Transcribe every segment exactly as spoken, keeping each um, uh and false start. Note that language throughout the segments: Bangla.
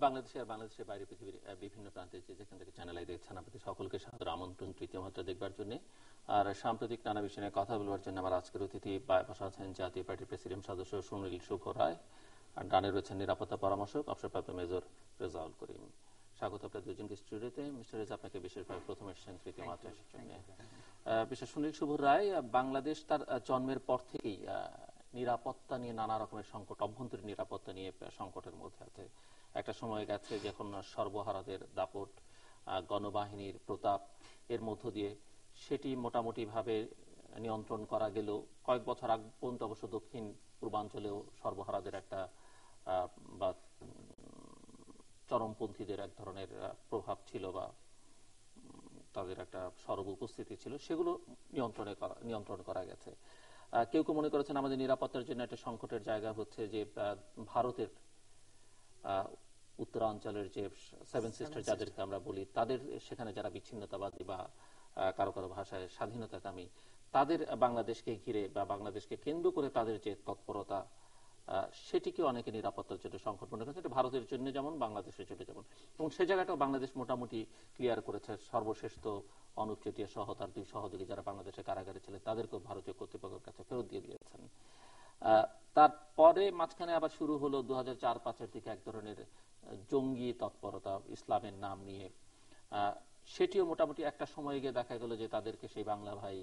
বাংলাদেশে আর বাংলাদেশের বাইরে পৃথিবীর বিভিন্ন প্রান্তে যে যেখান থেকে চ্যানেল আই দেখছেন আপনাদের সকলকে সাদর আমন্ত্রণ তৃতীয় মাত্রা দেখবার জন্য। আর সাম্প্রতিক নানা বিষয় নিয়ে কথা বলবার জন্য আমার আজকের অতিথি পাশে আছেন জাতীয় পার্টির প্রেসিডেন্ট সদস্য সুনীল শুভ রায়, আর ডানে রয়েছেন নিরাপত্তা পরামর্শক অবসরপ্রাপ্ত মেজর রেজাউল করিম। স্বাগত আপনাদের দুজনকে স্টুডিওতে। মিস্টার রেজা, আপনাকে বিশেষভাবে প্রথম এসেছেন তৃতীয় মাত্রা আসার জন্য। বিশেষ সুনীল শুভ রায়, বাংলাদেশ তার জন্মের পর থেকেই নিরাপত্তা নিয়ে নানা রকমের সংকট, অভ্যন্তরীণ নিরাপত্তা নিয়ে সংকটের মধ্যে আছে। একটা সময় গেছে যখন সর্বহারাদের দাপট, গণবাহিনীর প্রতাপ এর মধ্য দিয়ে সেটি মোটামুটি ভাবে নিয়ন্ত্রণ করা গেল। কয়েক বছর আগ পর্যন্ত অবশ্য দক্ষিণ পূর্বাঞ্চলেও সর্বহারাদের একটা বা চরমপন্থীদের এক ধরনের প্রভাব ছিল বা তাদের একটা সরব উপস্থিতি ছিল, সেগুলো নিয়ন্ত্রণে নিয়ন্ত্রণ করা গেছে। কেউ কেউ মনে করেছেন আমাদের নিরাপত্তার জন্য একটা সংকটের জায়গা হচ্ছে যে ভারতের উত্তরাঞ্চলের যে সেভেন সিস্টার যাদেরকে আমরা বলি, তাদের সেখানে যারা বিচ্ছিন্নতাবাদী বা কারো কারো ভাষায় স্বাধীনতাকামী, তাদের বাংলাদেশকে ঘিরে বা বাংলাদেশকে কেন্দ্র করে তাদের যে তৎপরতা, সেটিকে অনেকে নিরাপত্তার জন্য সংকট মনে করেছে। এটা ভারতের জন্য যেমন, বাংলাদেশের জন্য যেমন, এবং সে জায়গাটাও বাংলাদেশ মোটামুটি ক্লিয়ার করেছে। সর্বশেষ তো অনুপ চেটিয়া সহ তার দুই সহযোগী যারা বাংলাদেশের কারাগারে ছিলেন তাদেরকেও ভারতীয় কর্তৃপক্ষের কাছে ফেরত দিয়ে দিয়েছেন। তারপরে মাঝখানে আবার শুরু হলো দু হাজার চার পাঁচের দিকে এক ধরনের জঙ্গি তৎপরতা ইসলামের নাম নিয়ে। সেটিও মোটামুটি একটা সময় গিয়ে দেখা গেল যে তাদেরকে সেই বাংলা ভাই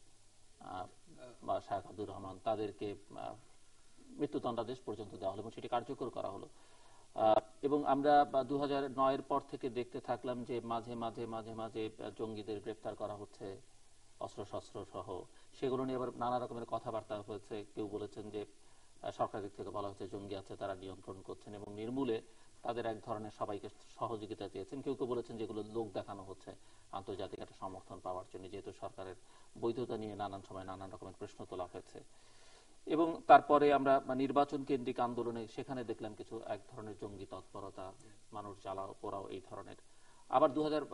বা শাহ আব্দুর রহমান তাদেরকে মৃত্যুদণ্ডাদেশ পর্যন্ত দেওয়া হলো এবং সেটি কার্যকর করা হলো। এবং আমরা দু হাজার নয়ের পর থেকে দেখতে থাকলাম যে মাঝে মাঝে মাঝে মাঝে জঙ্গিদের গ্রেফতার করা হচ্ছে অস্ত্র শস্ত্র সহ। সেগুলো নিয়ে আবার নানা রকমের কথাবার্তা হয়েছে। কেউ বলেছেন যে সরকারের দিক থেকে বলা হচ্ছে জঙ্গি আছে, তারা নিয়ন্ত্রণ করছেন এবং নির্মূলে তাদের এক ধরনের সবাইকে সহযোগিতা চেয়েছেন। কেউ কেউ বলেছেন যেগুলো লোক দেখানো হচ্ছে আন্তর্জাতিক একটা সমর্থন পাওয়ার জন্য, যেহেতু সরকারের বৈধতা নিয়ে নানান সময় নানান রকমের প্রশ্ন তোলা হয়েছে। এবং তারপরে আমরা নির্বাচন কেন্দ্রিক আন্দোলনে সেখানে দেখলাম কিছু এক ধরনের জঙ্গি তৎপরতা, মানুষ জ্বালাও পোড়াও এই ধরনের। আবার দু হাজার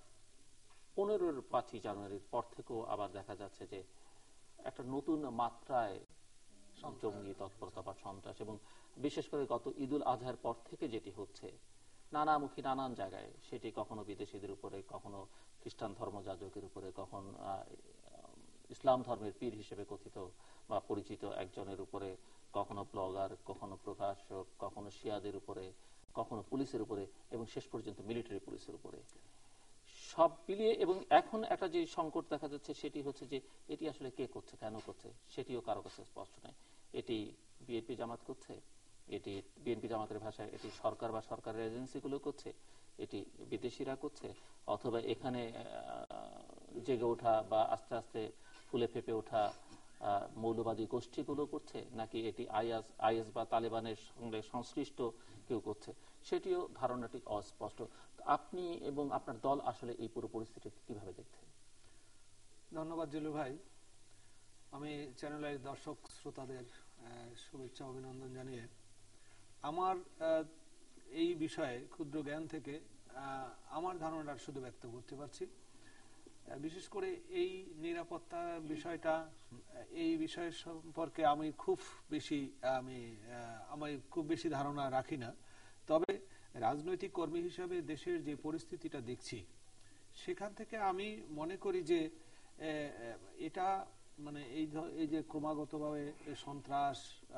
পনেরোর পাঁচই জানুয়ারির পর থেকেও আবার দেখা যাচ্ছে যে একটা নতুন মাত্রায় জঙ্গি তৎপরতা বা সন্ত্রাস, এবং বিশেষ করে গত ঈদুল আজহার পর থেকে যেটি হচ্ছে নানামুখী নানান জায়গায়, সেটি কখনো বিদেশিদের উপরে, কখনো খ্রিস্টান ধর্মযাজকের উপরে, কখন ইসলাম ধর্মের পীর হিসেবে কথিত বা পরিচিত একজনের উপরে, কখনো ব্লগার, কখনো প্রকাশক, কখনো শিয়াদের উপরে, কখনো পুলিশের উপরে এবং শেষ পর্যন্ত মিলিটারি পুলিশের উপরে, সব মিলিয়ে। এবং এখন একটা যে সংকট দেখা যাচ্ছে সেটি হচ্ছে যে এটি আসলে কে করছে, কেন করছে, সেটিও কারো কাছে স্পষ্ট নয়। এটি বিএনপি জামাত করছে, এটি বিএনপি জামাতের ভাষায় এটি সরকার বা সরকারের এজেন্সিগুলো করছে, এটি বিদেশিরা করছে, অথবা এখানে জেগে ওঠা বা আস্তে আস্তে ফুলে ফেপে ওঠা মৌলবাদী গোষ্ঠীগুলো করছে, নাকি এটি আইএস আইএস বা তালেবানের সঙ্গে সংশ্লিষ্ট কেউ করছে, সেটিও ধারণাটি অস্পষ্ট। আপনি এবং আপনার দল আসলে এই পুরো পরিস্থিতিকে কিভাবে দেখছেন? ধন্যবাদ জিলু ভাই। আমি চ্যানেলের দর্শক শ্রোতাদের শুভেচ্ছা অভিনন্দন জানিয়ে আমার এই বিষয়ে ক্ষুদ্র জ্ঞান থেকে আমার ধারণাটা শুধু ব্যক্ত করতে পারছি। বিশেষ করে এই নিরাপত্তা বিষয়টা, এই বিষয় সম্পর্কে আমি খুব বেশি আমি আমি খুব বেশি ধারণা রাখি না। তবে রাজনৈতিক কর্মী হিসাবে দেশের যে পরিস্থিতিটা দেখছি, সেখান থেকে আমি মনে করি যে এটা মানে এই এই যে ক্রমাগতভাবে সন্ত্রাস,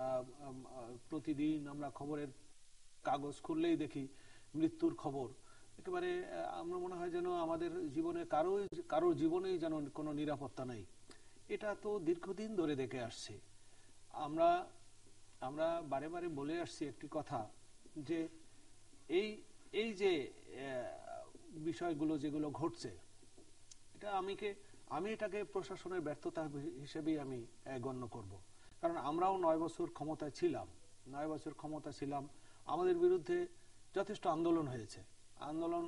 প্রতিদিন আমরা খবরের কাগজ খুললেই দেখি মৃত্যুর খবর, একেবারে আমরা মনে হয় যেন আমাদের জীবনে কারো কারো জীবনেই যেন কোনো নিরাপত্তা নাই। এটা তো দীর্ঘদিন ধরে দেখে আসছি। আমরা আমরা বারে বারে বলে আসছি একটি কথা, যে এই এই যে বিষয়গুলো যেগুলো ঘটছে, এটা আমিকে আমি এটাকে প্রশাসনের ব্যর্থতা হিসেবেই আমি গণ্য করব। কারণ আমরাও নয় বছর ক্ষমতায় ছিলাম, নয় বছর ক্ষমতা ছিলাম, আমাদের বিরুদ্ধে যথেষ্ট আন্দোলন হয়েছে, আন্দোলন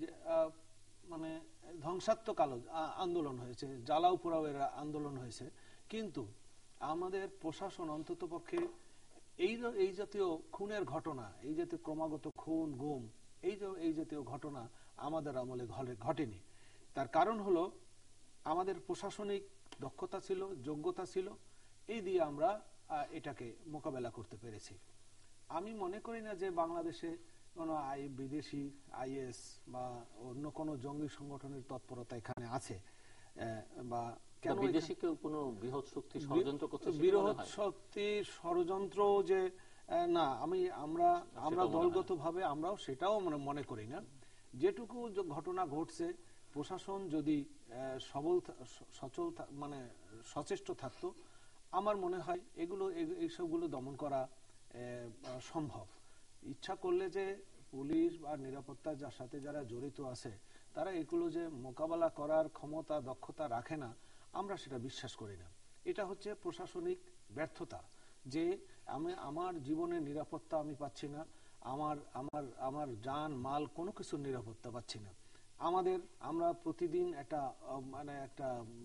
মানে ধ্বংসাত্মক আন্দোলন হয়েছে, জ্বালাও পোড়াওয়ের আন্দোলন হয়েছে, কিন্তু আমাদের প্রশাসন অন্তত পক্ষে এই এই জাতীয় খুনের ঘটনা, এই জাতীয় ক্রমাগত খুন গুম, এই এই জাতীয় ঘটনা আমাদের আমলে ঘটেনি। তার কারণ হলো আমাদের প্রশাসনিক দক্ষতা ছিল, যোগ্যতা ছিল, এই দিয়ে আমরা এটাকে মোকাবেলা করতে পেরেছি। আমি মনে করি না যে বাংলাদেশে কোনো আই বিদেশি আইএস বা অন্য কোনো জঙ্গি সংগঠনের তৎপরতা এখানে আছে বা কেন বিদেশি কেউ কোনো বৃহৎ শক্তি ষড়যন্ত্র করছে? বৃহৎ শক্তি ষড়যন্ত্র যে না, আমি আমরা আমরা দলগতভাবে আমরাও সেটাও মনে করি না। যেটুকু ঘটনা ঘটছে, প্রশাসন যদি সবল সচল মানে সচেষ্ট থাকতো, আমার মনে হয় এগুলো এইসবগুলো দমন করা সম্ভব। ইচ্ছা করলে যে পুলিশ বা নিরাপত্তা যার সাথে যারা জড়িত আছে তারা এগুলো যে মোকাবেলা করার ক্ষমতা দক্ষতা রাখে না, আমরা সেটা বিশ্বাস করি না। এটা হচ্ছে প্রশাসনিক ব্যর্থতা, যে আমি আমার জীবনের নিরাপত্তা আমি পাচ্ছি না, আমার আমার আমার জান মাল কোনো কিছুর নিরাপত্তা পাচ্ছি না। আমাদের আমরা প্রতিদিন একটা মানে একটা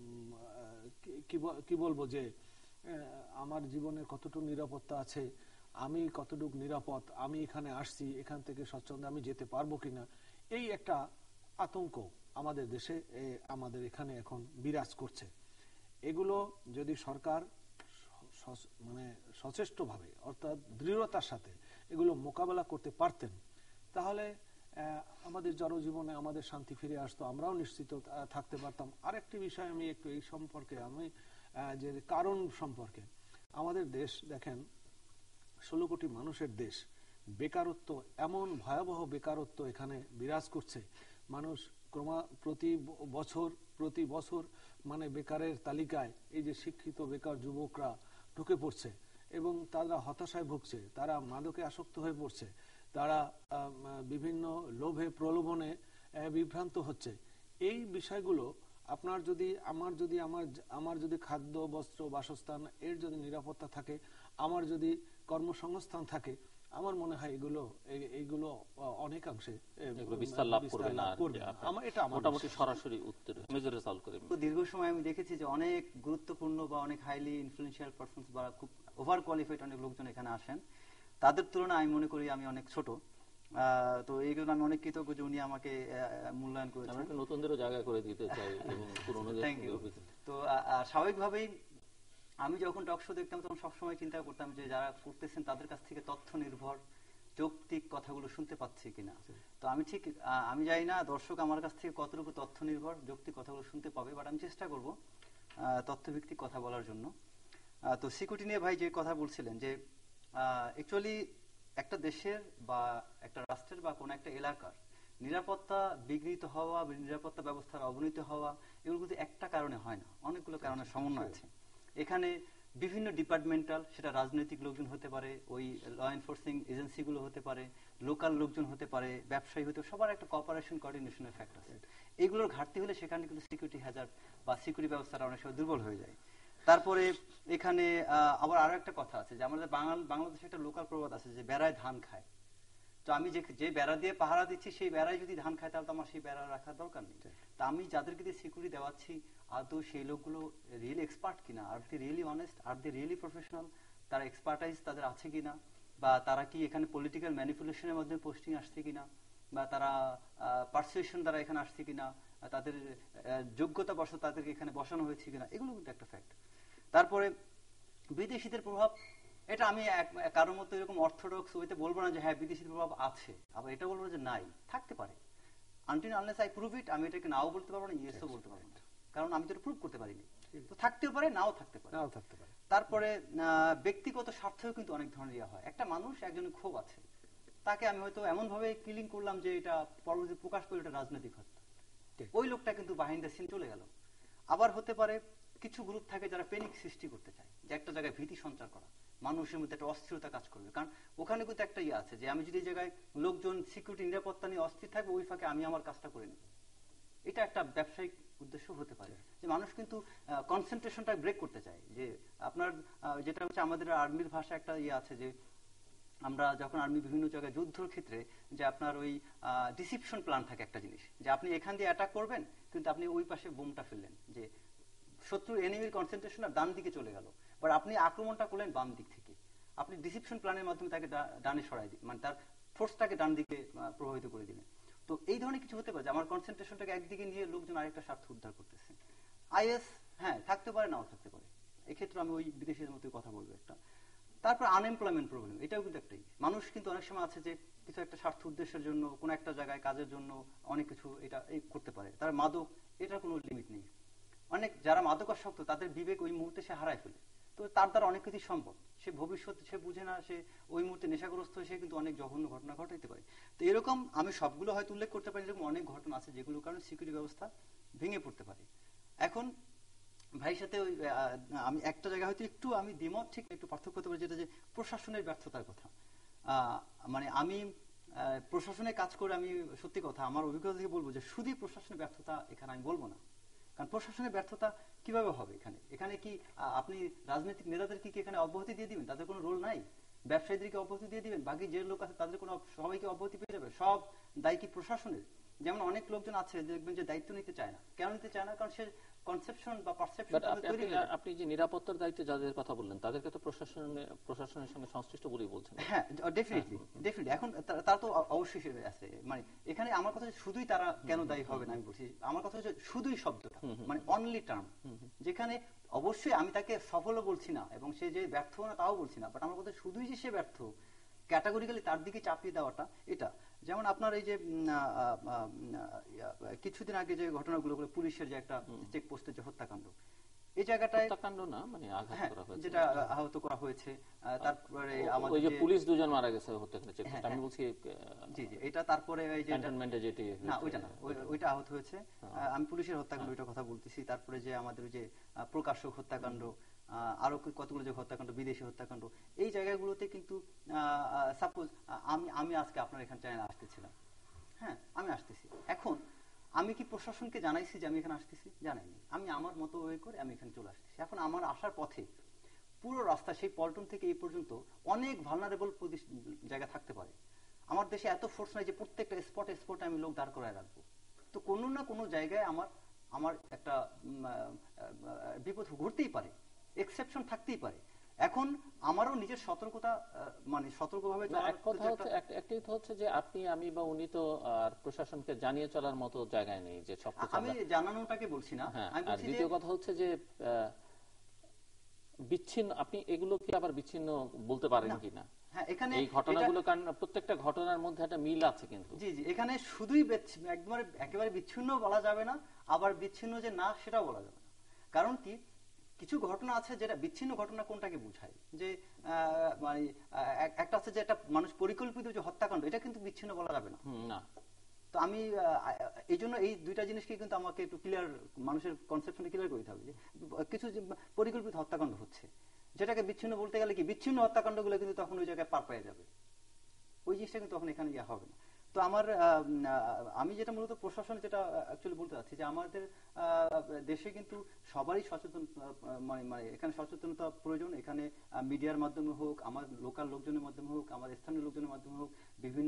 কি বলবো যে আমার জীবনের কতটুকু নিরাপত্তা আছে, আমি কতটুকু নিরাপদ, আমি এখানে আসছি, এখান থেকে স্বচ্ছন্দে আমি যেতে পারবো কিনা, এই একটা আতঙ্ক আমাদের দেশে আমাদের এখানে এখন বিরাজ করছে। এগুলো যদি সরকার মানে সচেষ্ট ভাবে অর্থাৎ দৃঢ়তার সাথে এগুলো মোকাবেলা করতে পারতেন, তাহলে আমাদের জনজীবনে আমাদের শান্তি ফিরে আসতো, আমরাও নিশ্চিত থাকতে পারতাম। আরেকটি বিষয় আমি একটু এই সম্পর্কে আমি যে কারণ সম্পর্কে, আমাদের দেশ দেখেন ষোলো কোটি মানুষের দেশ, বেকারত্ব এমন ভয়াবহ বেকারত্ব এখানে বিরাজ করছে। মানুষ ক্রমা প্রতি বছর প্রতি বছর মানে বেকারের তালিকায় এই যে শিক্ষিত বেকার যুবকরা ঢুকে পড়ছে এবং তারা হতাশায় ভুগছে, তারা মাদকে আসক্ত হয়ে পড়ছে, তারা বিভিন্ন লোভে প্রলোভনে বিভ্রান্ত হচ্ছে। এই বিষয়গুলো আপনার যদি আমার যদি আমার আমার যদি খাদ্য বস্ত্র বাসস্থান এর যদি নিরাপত্তা থাকে, আমার যদি কর্মসংস্থান থাকে, আমার মনে হয় এগুলো এইগুলো অনেকাংশে বিস্তার লাভ করবে না। আমার এটা মোটামুটি সরাসরি উত্তর মেজরে সলভ করে। দীর্ঘ সময় আমি দেখেছি যে অনেক গুরুত্বপূর্ণ বা অনেক হাইলি ইনফ্লুয়েন্সিয়াল পারসনস বা খুব ওভার কোয়ালিফাইড অনেক লোকজন এখানে আসেন। তাদের তুলনায় আমি মনে করি আমি অনেক ছোট, তো এই জন্য আমি অনেক কৃতজ্ঞ যে উনি আমাকে মূল্যায়ন করেছেন। আমি নতুনদেরও জায়গা করে দিতে চাই এবং পুরনোদের। তো স্বাভাবিকভাবেই আমি যখন টক শো দেখতাম তখন সবসময় চিন্তা করতাম যে যারা করতেছেন তাদের কাছ থেকে তথ্য নির্ভর যৌক্তিক কথাগুলো শুনতে পাচ্ছি কিনা। তো আমি ঠিক আমি জানি না দর্শক আমার কাছ থেকে কতটুকু তথ্য নির্ভর যৌক্তিক কথাগুলো শুনতে পাবে, বাট আমি চেষ্টা করব তথ্যভিত্তিক কথা বলার জন্য। তো সিকিউরিটি নিয়ে ভাই যে কথা বলছিলেন যে অ্যাকচুয়ালি একটা দেশের বা একটা রাষ্ট্রের বা কোনো একটা এলাকার নিরাপত্তা বিঘ্নিত হওয়া, নিরাপত্তা ব্যবস্থার অবনতি হওয়া, এগুলো কিন্তু একটা কারণে হয় না, অনেকগুলো কারণের সমন্বয় আছে। এখানে বিভিন্ন ডিপার্টমেন্টাল, সেটা রাজনৈতিক লোকজন হতে পারে, ওই ল এনফোর্সিং এজেন্সিগুলো হতে পারে, লোকাল লোকজন হতে পারে, ব্যবসায়ী হতে পারে, সবার একটা কোঅপারেশন কোঅর্ডিনেশনের ফ্যাক্টর আছে। এগুলোর ঘাটতি হলে সেখানে কিন্তু সিকিউরিটি হ্যাজার্ড বা সিকিউরিটি ব্যবস্থাটা অনেক সময় দুর্বল হয়ে যায়। তারপরে এখানে আবার আরো একটা কথা আছে যে আমাদের বাংলা বাংলাদেশে একটা লোকাল প্রবাদ আছে যে বেড়ায় ধান খায়। তো আমি যে যে বেড়া দিয়ে পাহারা দিচ্ছি সেই বেড়ায় যদি ধান খায় তাহলে তো আমার সেই বেড়া রাখার দরকার নেই। তা আমি যাদেরকে দিয়ে সিকিউরিটি দেওয়াচ্ছি আদৌ সেই লোকগুলো রিয়েলি এক্সপার্ট কিনা, আর দি রিয়েলি অনেস্ট, আর দি রিয়েলি প্রফেশনাল, তারা এক্সপার্টাইজ তাদের আছে কিনা, বা তারা কি এখানে পলিটিক্যাল ম্যানিপুলেশনের মাধ্যমে পোস্টিং আসছে কিনা, বা তারা পারসুয়েশন দ্বারা এখানে আসছে কিনা, তাদের যোগ্যতা বশত তাদেরকে এখানে বসানো হয়েছে কিনা, এগুলো কিন্তু একটা ফ্যাক্ট। তারপরে বিদেশিদের প্রভাব, এটা আমি কারোর মতো এরকম অর্থোডক্স ওইতে বলবো না যে হ্যাঁ বিদেশিদের প্রভাব আছে, আবার এটা বলবো যে নাই, থাকতে পারে। Until unless I prove it, আমি এটাকে নাও বলতে পারবো না, ইয়েসও বলতে পারবো না, কারণ আমি তো এটা প্রুভ করতে পারিনি। তো থাকতেও পারে, নাও থাকতে পারে, নাও থাকতে পারে। তারপরে ব্যক্তিগত স্বার্থেও কিন্তু অনেক ধরনের ইয়া হয়। একটা মানুষ একজনের ক্ষোভ আছে, তাকে আমি হয়তো এমন ভাবে কিলিং করলাম যে এটা পরবর্তী প্রকাশ পেল এটা রাজনৈতিক হত্যা, ওই লোকটা কিন্তু বাহিনী দ্য সিন চলে গেল। আবার হতে পারে কিছু গ্রুপ থাকে যারা প্যানিক সৃষ্টি করতে চায়, যে একটা জায়গায় ভীতি সঞ্চার করা, মানুষের মধ্যে একটা অস্থিরতা কাজ করবে। কারণ ওখানে কিন্তু একটা ইয়ে আছে যে আমি যদি এই জায়গায় লোকজন সিকিউরিটি নিরাপত্তা নিয়ে অস্থির থাকবে, ওই ফাঁকে আমি আমার কাজটা করে নেব। এটা একটা ব্যবসায়িক উদ্দেশ্য হতে পারে যে মানুষ কিন্তু কনসেন্ট্রেশনটা ব্রেক করতে চায়। যে আপনার যেটা হচ্ছে আমাদের আর্মির ভাষা একটা ইয়ে আছে যে আমরা যখন আর্মি বিভিন্ন জায়গায় যুদ্ধের ক্ষেত্রে যে আপনার ওই ডিসিপশন প্ল্যান থাকে একটা জিনিস, যে আপনি এখান দিয়ে অ্যাটাক করবেন কিন্তু আপনি ওই পাশে বোমটা ফেললেন, যে শত্রুর এনিমির কনসেন্ট্রেশনটা ডান দিকে চলে গেল, বাট আপনি আক্রমণটা করলেন বাম দিক থেকে। আপনি ডিসিপশন প্ল্যানের মাধ্যমে তাকে ডানে সরাই দিন, মানে তার ফোর্সটাকে ডান দিকে প্রভাবিত করে দিলেন। তো এই ধরনের কিছু হতে পারে যে আমার কনসেন্ট্রেশনটাকে একদিকে নিয়ে লোকজন আরেকটা স্বার্থ উদ্ধার করতেছে। আইএস হ্যাঁ থাকতে পারে, নাও থাকতে পারে, এক্ষেত্রে আমি ওই বিদেশিদের মতো কথা বলবো একটা। তারপর আনএমপ্লয়মেন্ট প্রবলেম, এটাও কিন্তু একটাই। মানুষ কিন্তু অনেক সময় আছে যে কিছু একটা স্বার্থ উদ্দেশ্যের জন্য কোনো একটা জায়গায় কাজের জন্য অনেক কিছু এটা এই করতে পারে। তার মাদক, এটার কোনো লিমিট নেই। অনেক যারা মাদকাসক্ত তাদের বিবেক ওই মুহূর্তে সে হারায় ফেলে, তো তার দ্বারা অনেক কিছু সম্ভব। সে ভবিষ্যৎ সে বুঝে না, সে ওই মুহূর্তে নেশাগ্রস্ত হয়ে সে কিন্তু অনেক জঘন্য ঘটনা ঘটাইতে পারে। তো এরকম আমি সবগুলো হয়তো উল্লেখ করতে পারি, এরকম অনেক ঘটনা আছে যেগুলোর কারণে সিকিউরিটি ব্যবস্থা ভেঙে পড়তে পারে। এখন ভাইয়ের সাথে ওই আমি একটা জায়গায় হয়তো একটু আমি দ্বিমত, ঠিক একটু পার্থক্য করতে পারি, যেটা যে প্রশাসনের ব্যর্থতার কথা। মানে আমি প্রশাসনের কাজ করে আমি সত্যি কথা আমার অভিজ্ঞতা থেকে বলবো যে শুধু প্রশাসনের ব্যর্থতা এখানে আমি বলবো না। কারণ প্রশাসনের ব্যর্থতা কিভাবে হবে এখানে? এখানে কি আপনি রাজনৈতিক নেতাদেরকে কি এখানে অব্যাহতি দিয়ে দিবেন? তাদের কোনো রোল নাই? ব্যবসায়ীদেরকে অব্যাহতি দিয়ে দিবেন? বাকি যে লোক আছে তাদের কোনো সবাইকে অব্যাহতি পেয়ে যাবে? সব দায়ী কি প্রশাসনের? যেমন অনেক লোকজন আছে দেখবেন যে দায়িত্ব নিতে চায় না। কেন নিতে চায় না? কারণ সে কনসেপশন বা পারসেপশন তৈরি হয়ে যায়। আপনি যে নিরাপত্তার দায়িত্বে যাদের কথা বললেন তাদেরকে তো প্রশাসনের প্রশাসনের সঙ্গে সংশ্লিষ্ট বলেই বলছেন। হ্যাঁ, ডেফিনেটলি ডেফিনেটলি এখন তারা তো অবশ্যই আছে। মানে এখানে আমার কথা শুধুই তারা কেন দায়ী হবে না আমি বলছি, আমার কথা হচ্ছে শুধুই শব্দটা, মানে অনলি টার্ম, যেখানে অবশ্যই আমি তাকে সফলও বলছি না এবং সে যে ব্যর্থ না তাও বলছি না, বাট আমার কথা শুধুই যে সে ব্যর্থ ক্যাটাগরিক্যালি তার দিকে চাপিয়ে দেওয়াটা এটা। যেমন আপনার এই যে কিছুদিন আগে যে ঘটনাগুলো পুলিশের যে একটা চেকপোস্টের যে হত্যাকাণ্ড, এই জায়গাটায় হত্যাকাণ্ড না মানে আঘাত করা হয়েছে, যেটা আহত করা হয়েছে, তারপরে আমাদের যে পুলিশ দুজন মারা গেছে হত্যাকাণ্ডে চেকপোস্ট, আমি বলছি জি জি এটা, তারপরে এই যে ক্যান্টনমেন্টে যেটি না ওইটা না, ওইটা আহত হয়েছে, আমি পুলিশের হত্যাকাণ্ড ওইটা কথা বলতেছি। তারপরে যে আমাদের যে প্রকাশ্যক হত্যাকাণ্ড, আরো কতগুলো যে হত্যাকাণ্ড, বিদেশি হত্যাকাণ্ড, এই জায়গাগুলোতে কিন্তু সাপোজ আমি আমি আজকে আপনার এখানে চ্যানেলে আসতেছিলাম, হ্যাঁ আমি আসতেছি, এখন আমি কি প্রশাসনকে জানাইছি যে আমি এখানে আসতেছি? জানাইনি। আমি আমার মতো ওয়ে করে আমি এখানে চলে আসতেছি। এখন আমার আসার পথে পুরো রাস্তা সেই পল্টন থেকে এই পর্যন্ত অনেক ভালনারেবল জায়গা থাকতে পারে। আমার দেশে এত ফোর্স নাই যে প্রত্যেকটা স্পটে স্পটে আমি লোক দাঁড় করায় রাখবো। তো কোনো না কোনো জায়গায় আমার আমার একটা বিপদ ঘটতেই পারে, এক্সেপশন থাকতেই পারে। এখন আমারও নিজের সতর্কতা, মানে সতর্কভাবে এক কথা হচ্ছে একটাই তো হচ্ছে যে আপনি আমি বা উনি তো আর প্রশাসনকে জানিয়ে চলার মতো জায়গায় নেই যে সবকিছু আমি জানানোটাকে বলছি না। আমি বলছি দ্বিতীয় কথা হচ্ছে যে বিচ্ছিন্ন, আপনি এগুলো কি আবার বিচ্ছিন্ন বলতে পারেন কিনা? হ্যাঁ, এখানে এই ঘটনাগুলো কারণ প্রত্যেকটা ঘটনার মধ্যে একটা মিল আছে কিন্তু। জি জি এখানে শুধুই একবারে একেবারে বিচ্ছিন্ন বলা যাবে না, আবার বিচ্ছিন্ন যে না সেটাও বলা যাবে না। কারণ কি কিছু ঘটনা আছে যেটা বিচ্ছিন্ন ঘটনা কোনটাকে বোঝায়, যে মানে একটা আছে যে একটা মানুষ পরিকল্পিত যে হত্যাকাণ্ড, এটা কিন্তু বিচ্ছিন্ন বলা যাবে না। না, তো আমি এই জন্য এই দুইটা জিনিসকে কিন্তু আমাকে একটু ক্লিয়ার, মানুষের কনসেপশনটা ক্লিয়ার করতে হবে। যে কিছু পরিকল্পিত হত্যাকাণ্ড হচ্ছে, যেটাকে বিচ্ছিন্ন বলতে গেলে কি বিচ্ছিন্ন হত্যাকাণ্ডগুলো কিন্তু তখন ওই জায়গায় পার পেয়ে যাবে, ওই জিনিসটা কিন্তু তখন এখানে ইয়া হবে না। তো আমার আমি যেটা মূলত প্রশাসন যেটা অ্যাকচুয়ালি বলতে চাচ্ছি, যে আমাদের দেশে কিন্তু সবারই সচেতন, মানে মানে এখানে সচেতনতা প্রয়োজন। এখানে মিডিয়ার মাধ্যমে হোক, আমার লোকাল লোকজনের মাধ্যমে হোক, আমার স্থানীয় লোকজনের মাধ্যমে হোক, বিভিন্ন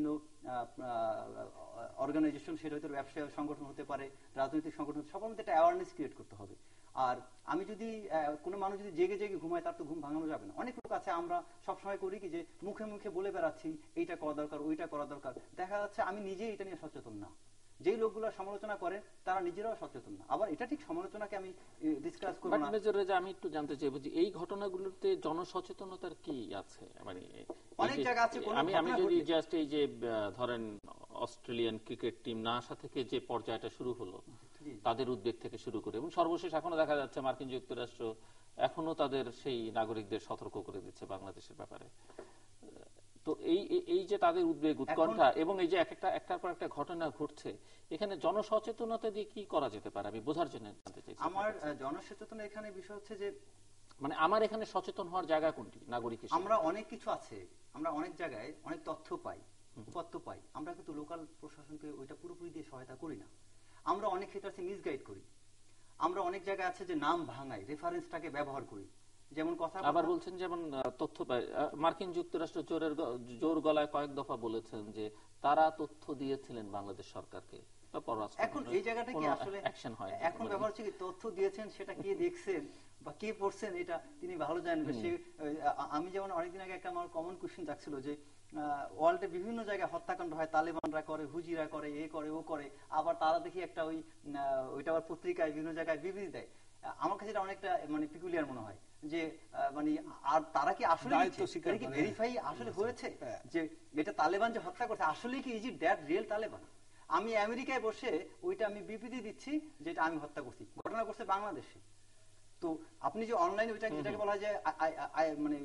অর্গানাইজেশন, সেটা হয়তো ব্যবসায়ী সংগঠন হতে পারে, রাজনৈতিক সংগঠন, সবার মধ্যে একটা অ্যাওয়ারনেস ক্রিয়েট করতে হবে। আর আমি যদি কোনো মানুষ যদি জেগে জেগে ঘুমায়, তার তো ঘুম ভাঙানো যাবে না। অনেক লোক আছে আমরা সবসময় করি কি যে মুখে মুখে বলে বেড়াচ্ছি এইটা করা দরকার, ওইটা করা দরকার, দেখা যাচ্ছে আমি নিজেই এটা নিয়ে সচেতন না। যেই লোকগুলো সমালোচনা করে তারা নিজেরাও সচেতন না। আবার এটা ঠিক সমালোচনাকে আমি ডিসকাস করব না। আমি একটু জানতে চাইবো যে এই ঘটনাগুলোতে জনসচেতনতার কি আছে? মানে অনেক জায়গা আছে। আমি আমি যদি জাস্ট এই যে ধরেন অস্ট্রেলিয়ান ক্রিকেট টিম না আসা থেকে যে পর্যায়টা শুরু হলো, তাদের উদ্বেগ থেকে শুরু করে, এবং সর্বশেষ এখনো দেখা যাচ্ছে মার্কিন যুক্তরাষ্ট্র এখনো তাদের সেই নাগরিকদের সতর্ক করে দিচ্ছে বাংলাদেশের ব্যাপারে। তো এই এই যে তাদের উদ্বেগ উৎকণ্ঠা এবং এই যে একটা একটার পর একটা ঘটনা ঘটছে, এখানে জনসচেতনতা দিয়ে কি করা যেতে পারে আমি বোঝার জন্য জানতে চাইছি। আমার জনসচেতনতা এখানে বিষয় হচ্ছে যে মানে আমার এখানে সচেতন হওয়ার জায়গা কোনটি নাগরিক হিসেবে? আমরা অনেক কিছু আছে, আমরা অনেক জায়গায় অনেক তথ্য পাই, উপাত্ত পাই, আমরা কিন্তু লোকাল প্রশাসনকে ওইটা পুরোপুরি দিয়ে সহায়তা করি না। আমরা অনেক ক্ষেত্রে আছে মিসগাইড করি। আমরা অনেক জায়গায় আছে যে নাম ভাঙাই, রেফারেন্সটাকে ব্যবহার করি। যেমন কথা আবার বলছেন যেমন তথ্য পাই, মার্কিন যুক্তরাষ্ট্র জোরের জোর গলায় কয়েক দফা বলেছেন যে তারা তথ্য দিয়েছিলেন বাংলাদেশ সরকারকে। এখন এই জায়গাটা কি আসলে অ্যাকশন হয়? এখন ব্যাপার হচ্ছে কি তথ্য দিয়েছেন সেটা কে দেখছেন বা কে পড়ছেন এটা তিনি ভালো জানেন। আমি যেমন অনেকদিন আগে একটা আমার কমন কোশ্চেন যাচ্ছিল যে ওয়ার্ল্ডে বিভিন্ন জায়গায় হত্যাকাণ্ড হয়, তালেবানরা করে, হুজিরা করে, এ করে, ও করে, আবার তারা দেখি একটা ওই ওইটা আবার পত্রিকায় বিভিন্ন জায়গায় বিবৃতি দেয়। আমার কাছে এটা অনেকটা মানে পিকুলিয়ার মনে হয়। যে মানে আর তারা কি আসলে ভেরিফাই আসলে হয়েছে যে এটা তালেবান যে হত্যা করছে আসলে কি is it that real Taliban? আমি আমেরিকায় বসে ওইটা আমি বিবৃতি দিচ্ছি যেটা আমি হত্যা করছি, ঘটনা করছে বাংলাদেশে। তো আপনি যে অনলাইনে ওইটা যেটাকে বলা হয় যে মানে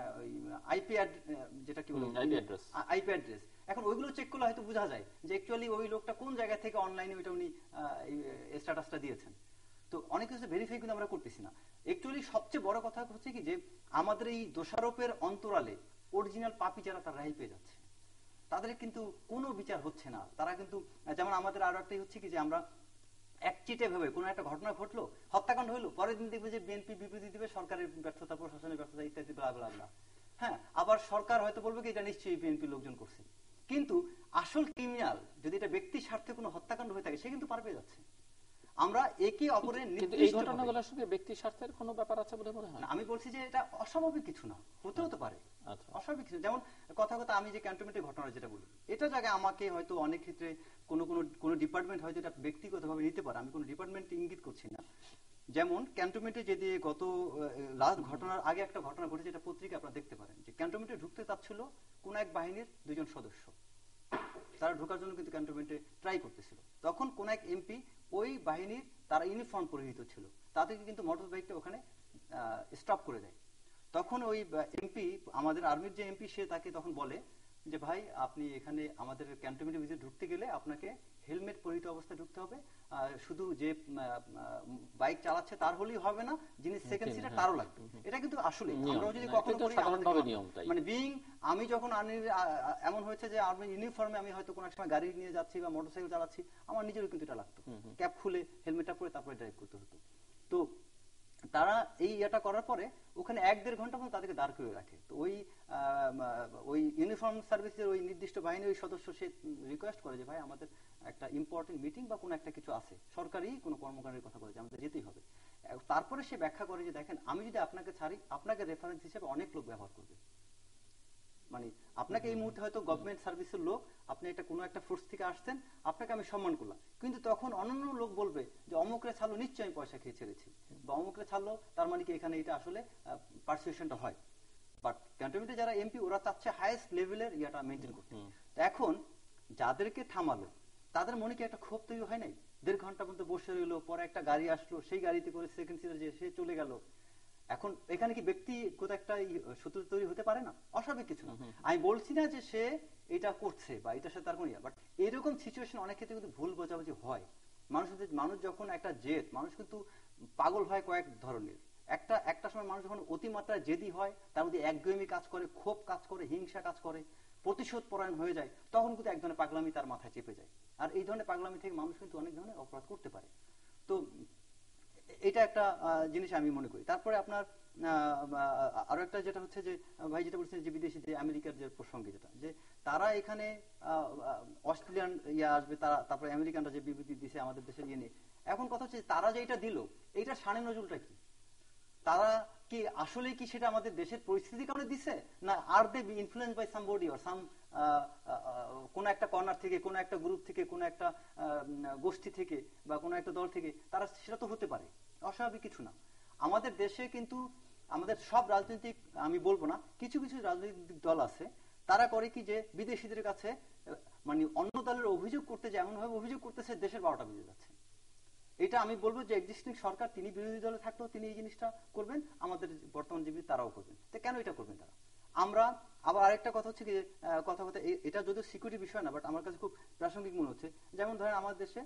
আইপি যেটা কি বলে আইপি অ্যাড্রেস, এখন ওইগুলো চেক করলে হয়তো বোঝা যায় যে অ্যাকচুয়ালি ওই লোকটা কোন জায়গা থেকে অনলাইনে ওইটা উনি স্ট্যাটাসটা দিয়েছেন। তো অনেক কিছু ভেরিফাই কিন্তু আমরা করতেছি না। অ্যাকচুয়ালি সবচেয়ে বড় কথা হচ্ছে কি যে আমাদের এই দোষারোপের অন্তরালে অরিজিনাল পাপী যারা তারা রেহাই পেয়ে যাচ্ছে, তাদের কিন্তু কোনো বিচার হচ্ছে না। তারা কিন্তু যেমন আমাদের আরো একটাই হচ্ছে কি যে আমরা একচিটে ভাবে কোনো একটা ঘটনা ঘটলো, হত্যাকাণ্ড হলো, পরের দিন দেখবে যে বিএনপি বিবৃতি দিবে সরকারের ব্যর্থতা, প্রশাসনের ব্যর্থতা ইত্যাদি ব্লা ব্লা ব্লা। হ্যাঁ, আবার সরকার হয়তো বলবে কি এটা নিশ্চয়ই বিএনপি লোকজন করছে। কিন্তু আসল ক্রিমিনাল যদি এটা ব্যক্তির স্বার্থে কোনো হত্যাকাণ্ড হয়ে থাকে সে কিন্তু পার পেয়ে যাচ্ছে। আমরা একে অপরের এই ঘটনাগুলোর সঙ্গে ব্যক্তি স্বার্থের কোনো ব্যাপার আছে বলে মনে হয়? আমি বলছি যে এটা অস্বাভাবিক কিছু না, হতে হতে পারে অস্বাভাবিক কিছু। যেমন কথা কথা আমি যে ক্যান্টনমেন্টের ঘটনা যেটা বলি, এটা জায়গায় আমাকে হয়তো অনেক ক্ষেত্রে কোনো কোনো কোনো ডিপার্টমেন্ট হয়তো এটা ব্যক্তিগতভাবে নিতে পারে, আমি কোনো ডিপার্টমেন্ট ইঙ্গিত করছি না। যেমন ক্যান্টনমেন্টে যদি গত লাস্ট ঘটনার আগে একটা ঘটনা ঘটেছে, এটা পত্রিকা আপনারা দেখতে পারেন, যে ক্যান্টনমেন্টে ঢুকতে চাচ্ছিল কোন এক বাহিনীর দুজন সদস্য, তারা ঢোকার জন্য কিন্তু ক্যান্টনমেন্টে ট্রাই করতেছিল। তখন কোন এক এমপি ওই বাহিনীর তারা ইউনিফর্ম পরিহিত ছিল, তাদেরকে কিন্তু মোটর বাইকটা ওখানে স্টপ করে দেয়। তখন ওই এমপি, আমাদের আর্মির যে এমপি, সে তাকে তখন বলে যে ভাই আপনি এখানে আমাদের ক্যান্টনমেন্টের ভিতরে ঢুকতে গেলে আপনাকে হেলমেট পরিহিত অবস্থায় ঢুকতে হবে, শুধু যে বাইক চালাচ্ছে তার হলেই হবে না, যিনি সেকেন্ড সিটার তারও লাগবে। এটা কিন্তু আসলে আমরা যদি কখনো মানে বিং আমি যখন এমন হয়েছে যে আর্মির ইউনিফর্মে আমি হয়তো কোনো এক সময় গাড়ি নিয়ে যাচ্ছি বা মোটরসাইকেল চালাচ্ছি, আমার নিজেরও কিন্তু এটা লাগতো, ক্যাপ খুলে হেলমেটটা পরে তারপরে ড্রাইভ করতে হতো। তো তারা এই এটা করার পরে ওখানে এক দেড় ঘন্টা পর্যন্ত তাদেরকে দাঁড় করে রাখে। তো ওই ওই ইউনিফর্ম সার্ভিসের ওই নির্দিষ্ট বাহিনীর ওই সদস্য সে রিকোয়েস্ট করে যে ভাই আমাদের একটা ইম্পর্টেন্ট মিটিং বা কোনো একটা কিছু আছে, সরকারি কোনো কর্মকাণ্ডের কথা বলে যে আমাদের যেতেই হবে। তারপরে সে ব্যাখ্যা করে যে দেখেন আমি যদি আপনাকে ছাড়ি, আপনাকে রেফারেন্স হিসেবে অনেক লোক ব্যবহার করবে। মানে আপনাকে এই মুহূর্তে হয়তো গভর্নমেন্ট সার্ভিসের লোক, আপনি একটা কোনো একটা ফোর্স থেকে আসছেন, আপনাকে আমি সম্মান করলাম, কিন্তু তখন অন্যান্য লোক বলবে যে অমুকরে ছাড়লো নিশ্চয়ই আমি পয়সা খেয়ে ছেড়েছি, বা অমুকরে ছাড়লো তার মানে কি এখানে এটা আসলে পারসিউশনটা হয়। বাট ক্যান্টনমেন্টে যারা এমপি ওরা চাচ্ছে হাইয়েস্ট লেভেলের ইয়াটা মেনটেন করতে। এখন যাদেরকে থামালো তাদের মনে কি একটা ক্ষোভ তৈরি হয় নাই? দেড় ঘন্টা পর্যন্ত বসে রইলো, পরে একটা গাড়ি আসলো, সেই গাড়িতে করে সেকেন্ড সিটার যে সে চলে গেল। এখন এখানে কি ব্যক্তিগত একটা শত্রু তৈরি হতে পারে না? অস্বাভাবিক কিছু না। আমি বলছি না যে সে এটা করছে বা এটার সাথে তার কোনো ইয়া, বাট এরকম সিচুয়েশন অনেক ক্ষেত্রে কিন্তু ভুল বোঝাবুঝি হয়। মানুষের মানুষ যখন একটা জেদ, মানুষ কিন্তু পাগল হয় কয়েক ধরনের। একটা একটা সময় মানুষ যখন অতিমাত্রায় জেদি হয়, তার মধ্যে একগুঁয়েমি কাজ করে, ক্ষোভ কাজ করে, হিংসা কাজ করে, প্রতিশোধ পরায়ণ হয়ে যায়, তখন কিন্তু এক ধরনের পাগলামি তার মাথায় চেপে যায়। আর এই ধরনের পাগলামি থেকে মানুষ কিন্তু অনেক ধরনের অপরাধ করতে পারে। তো এটা একটা জিনিস আমি মনে করি। তারপরে আপনার আরো একটা যেটা হচ্ছে যে ভাই যেটা বলছেন যে বিদেশি যে আমেরিকার যে প্রসঙ্গে, যেটা যে তারা এখানে অস্ট্রেলিয়ান ইয়ে আসবে, তারা তারপরে আমেরিকানরা যে বিবৃতি দিছে আমাদের দেশের ইয়ে নিয়ে, এখন কথা হচ্ছে তারা যে এটা দিল, এইটা শানে নজরুলটা কি? তারা কি আসলে কি সেটা আমাদের দেশের পরিস্থিতির কারণে দিছে, না আর they be influenced by somebody or some কোন একটা কর্নার থেকে, কোন একটা গ্রুপ থেকে, কোন একটা গোষ্ঠী থেকে বা কোন একটা দল থেকে? তারা সেটা তো হতে পারে, অস্বাভাবিক কিছু না। আমাদের দেশে কিন্তু আমাদের সব রাজনৈতিক, আমি বলবো না, কিছু কিছু রাজনৈতিক দল আছে, তারা করে কি যে বিদেশিদের কাছে মানে অন্য দলের অভিযোগ করতে যে এমন ভাবে অভিযোগ করতেছে দেশের বারোটা বেজে যাচ্ছে। এটা আমি বলবো যে এক্সিস্টিং সরকার, তিনি বিরোধী দলে থাকলেও তিনি এই জিনিসটা করবেন, আমাদের বর্তমান জীবী তারাও করবেন। তো কেন এটা করবেন তারা? আমরা আবার আরেকটা কথা হচ্ছে কি, কথা কথা এটা যদিও সিকিউরিটি বিষয় না, বাট আমার কাছে খুব প্রাসঙ্গিক মনে হচ্ছে। যেমন ধরেন আমাদের দেশে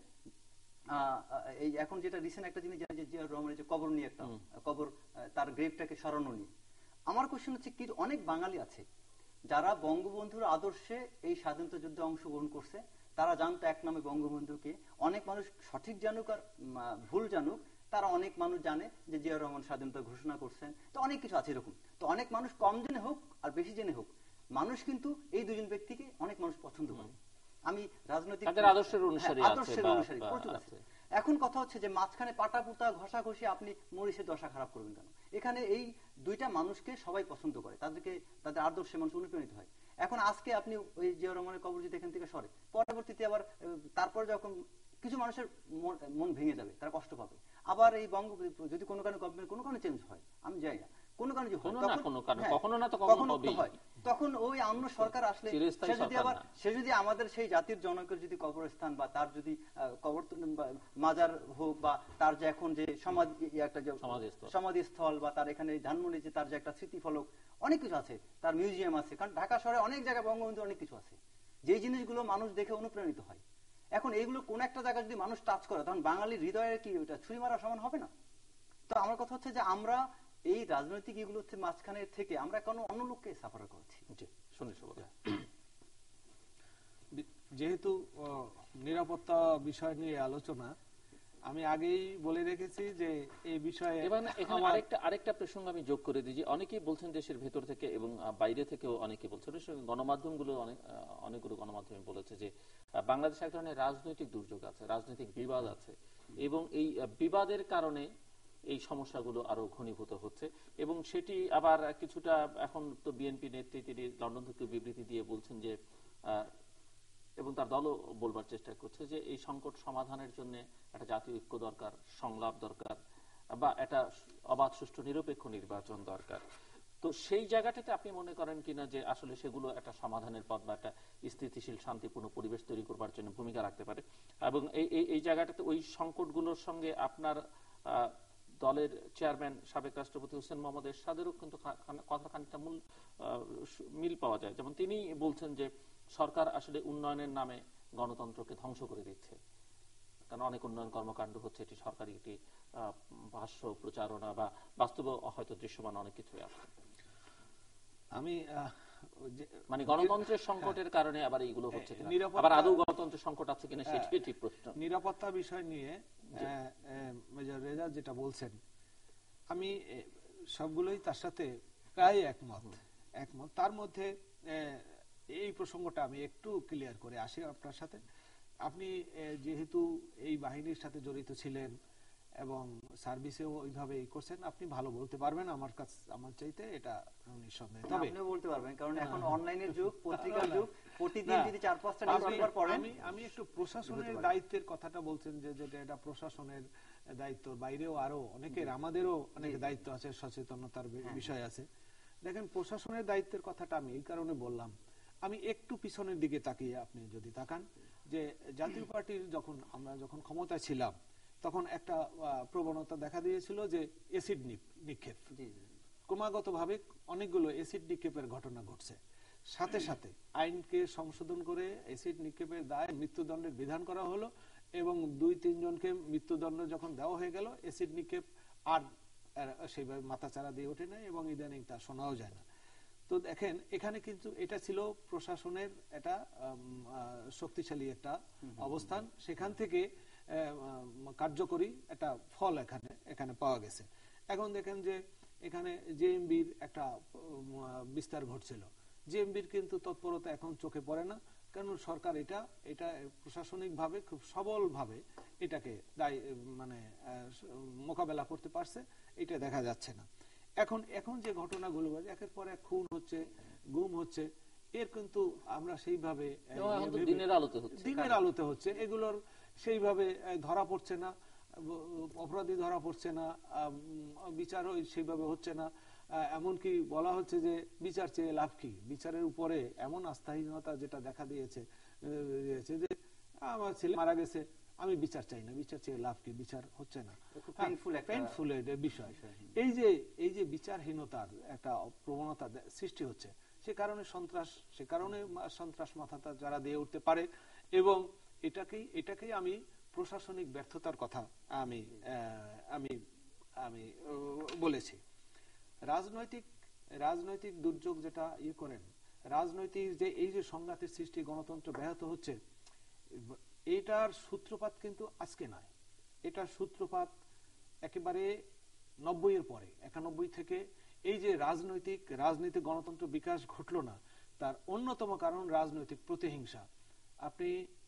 এই এখন যেটা রিসেন্ট একটা জিনিস যে জিয়া রহমানের যে কবর নিয়ে একটা কবর, তার গ্রেভটাকে সরানো নিয়ে, আমার কোশ্চেন হচ্ছে কি অনেক বাঙালি আছে যারা বঙ্গবন্ধুর আদর্শে এই স্বাধীনতা যুদ্ধে অংশগ্রহণ করছে, তারা জানতো এক নামে বঙ্গবন্ধুকে। অনেক মানুষ সঠিক জানুক আর ভুল জানুক, তারা অনেক মানুষ জানে যে জিয়া রহমান স্বাধীনতা ঘোষণা করছেন। তো অনেক কিছু আছে এরকম। তো অনেক মানুষ কম জেনে হোক আর বেশি জেনে হোক, মানুষ কিন্তু এই দুজন ব্যক্তিকে অনেক মানুষ পছন্দ করে। আমি রাজনৈতিক আদর্শের অনুসারী প্রচুর আছে। এখন কথা হচ্ছে যে মাঝখানে পাটা পুতা ঘষাঘষি আপনি মরিচের দশা খারাপ করবেন কেন? এখানে এই দুইটা মানুষকে সবাই পছন্দ করে, তাদেরকে তাদের আদর্শে মানুষ অনুপ্রাণিত হয়। এখন আজকে আপনি ওই জিয়া রহমানের কবর যদি এখান থেকে সরে, পরবর্তীতে আবার তারপর যখন কিছু মানুষের মন ভেঙে যাবে, তারা কষ্ট পাবে। আবার এই বঙ্গ যদি কোনো কারণে গভর্নমেন্ট কোনো কারণে চেঞ্জ হয়, আমি যাই না কোনো কারণে যে হয়, তখন ওই অন্য সরকার আসলে সে যদি আবার সে যদি আমাদের সেই জাতির জনকের যদি কবরস্থান বা তার যদি কবর মাজার হোক বা তার যে এখন যে সমাধি একটা যে সমাধিস্থল বা তার এখানে ধানমন্ডি যে তার যে একটা স্মৃতিফলক অনেক কিছু আছে, তার মিউজিয়াম আছে, কারণ ঢাকা শহরে অনেক জায়গায় বঙ্গবন্ধুর অনেক কিছু আছে যে জিনিসগুলো মানুষ দেখে অনুপ্রাণিত হয়। এখন এইগুলো কোন একটা জায়গায় যদি মানুষ টাচ করে তখন বাঙালির হৃদয়ে কি ওটা ছুরি মারা সমান হবে না? তো আমার কথা হচ্ছে যে আমরা এই রাজনৈতিক এগুলো মাঝখানে থেকে আমরা কোনো অন্য লোককে সাফার করছি। যেহেতু নিরাপত্তা বিষয় নিয়ে আলোচনা, আমি আগেই বলে রেখেছি যে এই বিষয়ে আরেকটা আরেকটা প্রসঙ্গ আমি যোগ করে দিই। অনেকেই বলছেন দেশের ভেতর থেকে এবং বাইরে থেকেও অনেকে বলছেন, গণমাধ্যমগুলো অনেক অনেকগুলো গণমাধ্যমে বলেছে যে বাংলাদেশে এক ধরনের রাজনৈতিক দুর্যোগ আছে, রাজনৈতিক বিবাদ আছে এবং এই বিবাদের কারণে এই সমস্যাগুলো আরো ঘনীভূত হচ্ছে এবং সেটি আবার কিছুটা এখন তো বিএনপি নেত্রী তিনি লন্ডন থেকে বিবৃতি দিয়ে বলছেন যে এবং তার দলও বলবার চেষ্টা করছে যে এই সংকট সমাধানের জন্য একটা জাতীয় ঐক্য দরকার, সংলাপ দরকার বা একটা অবাধ সুষ্ঠু নিরপেক্ষ নির্বাচন দরকার। তো সেই জায়গাটাতে আপনি মনে করেন কিনা যে আসলে সেগুলো একটা সমাধানের পথ বা একটা স্থিতিশীল শান্তিপূর্ণ পরিবেশ তৈরি করবার জন্য ভূমিকা রাখতে পারে এবং এই এই জায়গাটাতে ওই সংকটগুলোর সঙ্গে আপনার দলের চেয়ারম্যান সাবেক রাষ্ট্রপতি হোসেন মোহাম্মদ এরশাদেরও কিন্তু কথা খানিকটা মূল মিল পাওয়া যায়। যেমন তিনি বলছেন যে সরকার আসলে উন্নয়নের নামে গণতন্ত্রকে ধ্বংস করে দিচ্ছে, কারণ অনেক উন্নয়ন কর্মকাণ্ড হচ্ছে এটি সরকারি একটি ভাষ্য প্রচারণা বা বাস্তবে হয়তো দৃশ্যমান অনেক কিছুই আছে। আমি মানে গণতন্ত্রের সংকটের কারণে আবার এইগুলো হচ্ছে কিনা, আবার আদৌ গণতন্ত্রের সংকট আছে কিনা সেটাই ঠিক প্রশ্ন। নিরাপত্তা বিষয় নিয়ে মেজর রেজা যেটা বলছেন আমি সবগুলোই তার সাথে প্রায় একমত একমত তার মধ্যে এই প্রসঙ্গটা আমি একটু ক্লিয়ার করে আসি আপনার সাথে। আপনি যেহেতু এই বাহিনীর সাথে জড়িত ছিলেন এবং সার্ভিসেও ওইভাবে করছেন, আপনি ভালো বলতে পারবেন আমার কাছে আমার চাইতে, এটা নিঃসন্দেহে। তবে আপনি বলতে পারবেন কারণ এখন অনলাইনের যুগ, পত্রিকার যুগ, প্রতিদিন যদি চার পাঁচটা নিউজ পেপার পড়েন। আমি আমি একটু প্রশাসনের দায়িত্বের কথাটা বলছেন যে যেটা এটা প্রশাসনের দায়িত্ব, বাইরেও আরো অনেকের আমাদেরও অনেক দায়িত্ব আছে, সচেতনতার বিষয় আছে। দেখেন প্রশাসনের দায়িত্বের কথাটা আমি এই কারণে বললাম, আমি একটু পিছনের দিকে তাকিয়ে আপনি যদি তাকান যে জাতীয় পার্টির যখন আমরা যখন ক্ষমতায় ছিলাম তখন একটা প্রবণতা দেখা দিয়েছিল যে এসিড নিক্ষেপ, ক্রমাগত ভাবে অনেকগুলো এসিড নিক্ষেপের ঘটনা ঘটছে। সাথে সাথে আইনকে সংশোধন করে এসিড নিক্ষেপের দায় মৃত্যুদণ্ডের বিধান করা হলো এবং দুই তিনজনকে মৃত্যুদণ্ড যখন দেওয়া হয়ে গেল এসিড নিক্ষেপ আর সেইভাবে মাথাচাড়া দিয়ে ওঠে না এবং ইদানিং তা শোনাও যায় না। তো দেখেন এখানে কিন্তু এটা ছিল প্রশাসনের একটা শক্তিশালী একটা অবস্থান, সেখান থেকে কার্যকরী একটা ফল এখানে এখানে পাওয়া গেছে। এখন দেখেন যে এখানে জেএমবির একটা বিস্তার ঘটছিল, জেএমবির কিন্তু তৎপরতা এখন চোখে পড়ে না, কারণ সরকার এটা এটা প্রশাসনিক ভাবে খুব সবল ভাবে এটাকে দায়ী মানে মোকাবেলা করতে পারছে, এটা দেখা যাচ্ছে না। এখন এখন যে ঘটনাগুলো একের পর এক খুন হচ্ছে, গুম হচ্ছে, এর কিন্তু আমরা সেইভাবে দিনের আলোতে হচ্ছে দিনের আলোতে হচ্ছে এগুলোর সেইভাবে ধরা পড়ছে না, অপরাধী ধরা পড়ছে না, বিচারও সেইভাবে হচ্ছে না। এমনকি বলা হচ্ছে যে বিচার চেয়ে লাভ কি, বিচারের উপরে এমন আস্থাহীনতা যেটা দেখা দিয়েছে যে আমার ছেলে মারা গেছে আমি বিচার চাই না, বিচার চেয়ে লাভ কি, বিচার হচ্ছে না, পেইনফুল বিষয়। এই যে এই যে বিচারহীনতার একটা প্রবণতা সৃষ্টি হচ্ছে, সে কারণে সন্ত্রাস, সে কারণে সন্ত্রাস মাথাটা যারা দিয়ে উঠতে পারে এবং এটাকেই এটাকেই আমি প্রশাসনিক ব্যর্থতার কথা আমি আমি আমি বলেছি। রাজনৈতিক রাজনৈতিক দুর্যোগ যেটা ইয়ে করেন, রাজনৈতিক যে এই যে সংঘাতের সৃষ্টি, গণতন্ত্র ব্যাহত হচ্ছে, এটার সূত্রপাত কিন্তু আজকে নয়, এটার সূত্রপাত একেবারে নব্বই এর পরে, একানব্বই থেকে এই যে রাজনৈতিক রাজনীতি গণতন্ত্র বিকাশ ঘটলো না, তার অন্যতম কারণ রাজনৈতিক প্রতিহিংসা। আপনি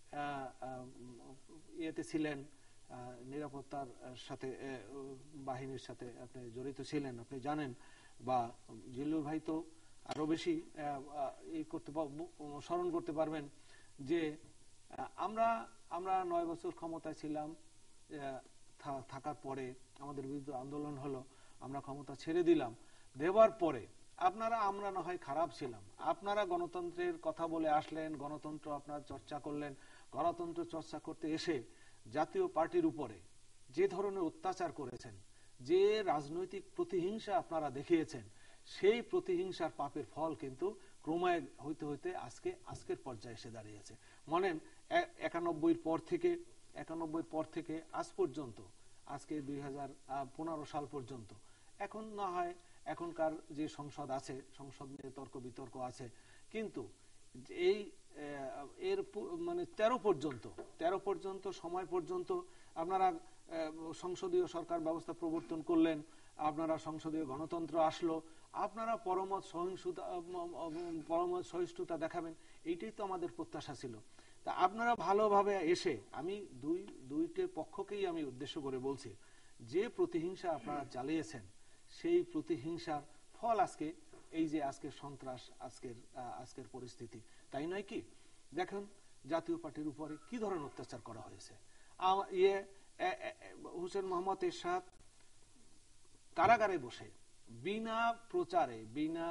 ইয়েতে ছিলেন, নিরাপত্তার সাথে বাহিনীর সাথে আপনি জড়িত ছিলেন, আপনি জানেন, বা জিল্লুর ভাই তো আরো বেশি ই করতে স্মরণ করতে পারবেন যে আমরা আমরা নয় বছর ক্ষমতায় ছিলাম, থাকার পরে আমাদের বিরুদ্ধে আন্দোলন হলো, আমরা ক্ষমতা ছেড়ে দিলাম, দেওয়ার পরে আপনারা আমরা না হয় খারাপ ছিলাম, আপনারা গণতন্ত্রের কথা বলে আসলেন, গণতন্ত্র আপনারা চর্চা করলেন, গণতন্ত্র চর্চা করতে এসে জাতীয় পার্টির উপরে যে ধরনের অত্যাচার করেছেন, যে রাজনৈতিক প্রতিহিংসা আপনারা দেখিয়েছেন, সেই প্রতিহিংসার পাপের ফল কিন্তু ক্রমায় হইতে হইতে আজকে আজকের পর্যায়ে এসে দাঁড়িয়েছে। মনে একানব্বই পর থেকে একানব্বই পর থেকে আজ পর্যন্ত, আজকে দুই হাজার পনেরো সাল পর্যন্ত, এখন না হয় এখনকার যে সংসদ আছে, সংসদ নিয়ে তর্ক বিতর্ক আছে, কিন্তু এই এর মানে তেরো পর্যন্ত তেরো পর্যন্ত সময় পর্যন্ত আপনারা সংসদীয় সরকার ব্যবস্থা প্রবর্তন করলেন, আপনারা সংসদীয় গণতন্ত্র আসলো, আপনারা পরমত সহিষ্ণুতা পরমত সহিষ্ণুতা দেখাবেন, এইটাই তো আমাদের প্রত্যাশা ছিল। তা আপনারা ভালোভাবে এসে, আমি দুই দুইটে পক্ষকেই আমি উদ্দেশ্য করে বলছি, যে প্রতিহিংসা আপনারা চালিয়েছেন সেই প্রতিহিংসার ফল আজকে এই যে আজকের সন্ত্রাস, আজকের আজকের পরিস্থিতি, তাই নয় কি? দেখেন জাতীয় পার্টির উপরে কি ধরনের অত্যাচার করা হয়েছে। ইয়ে হোসেন মোহাম্মদ এরশাদ কারাগারে বসে বিনা প্রচারে, বিনা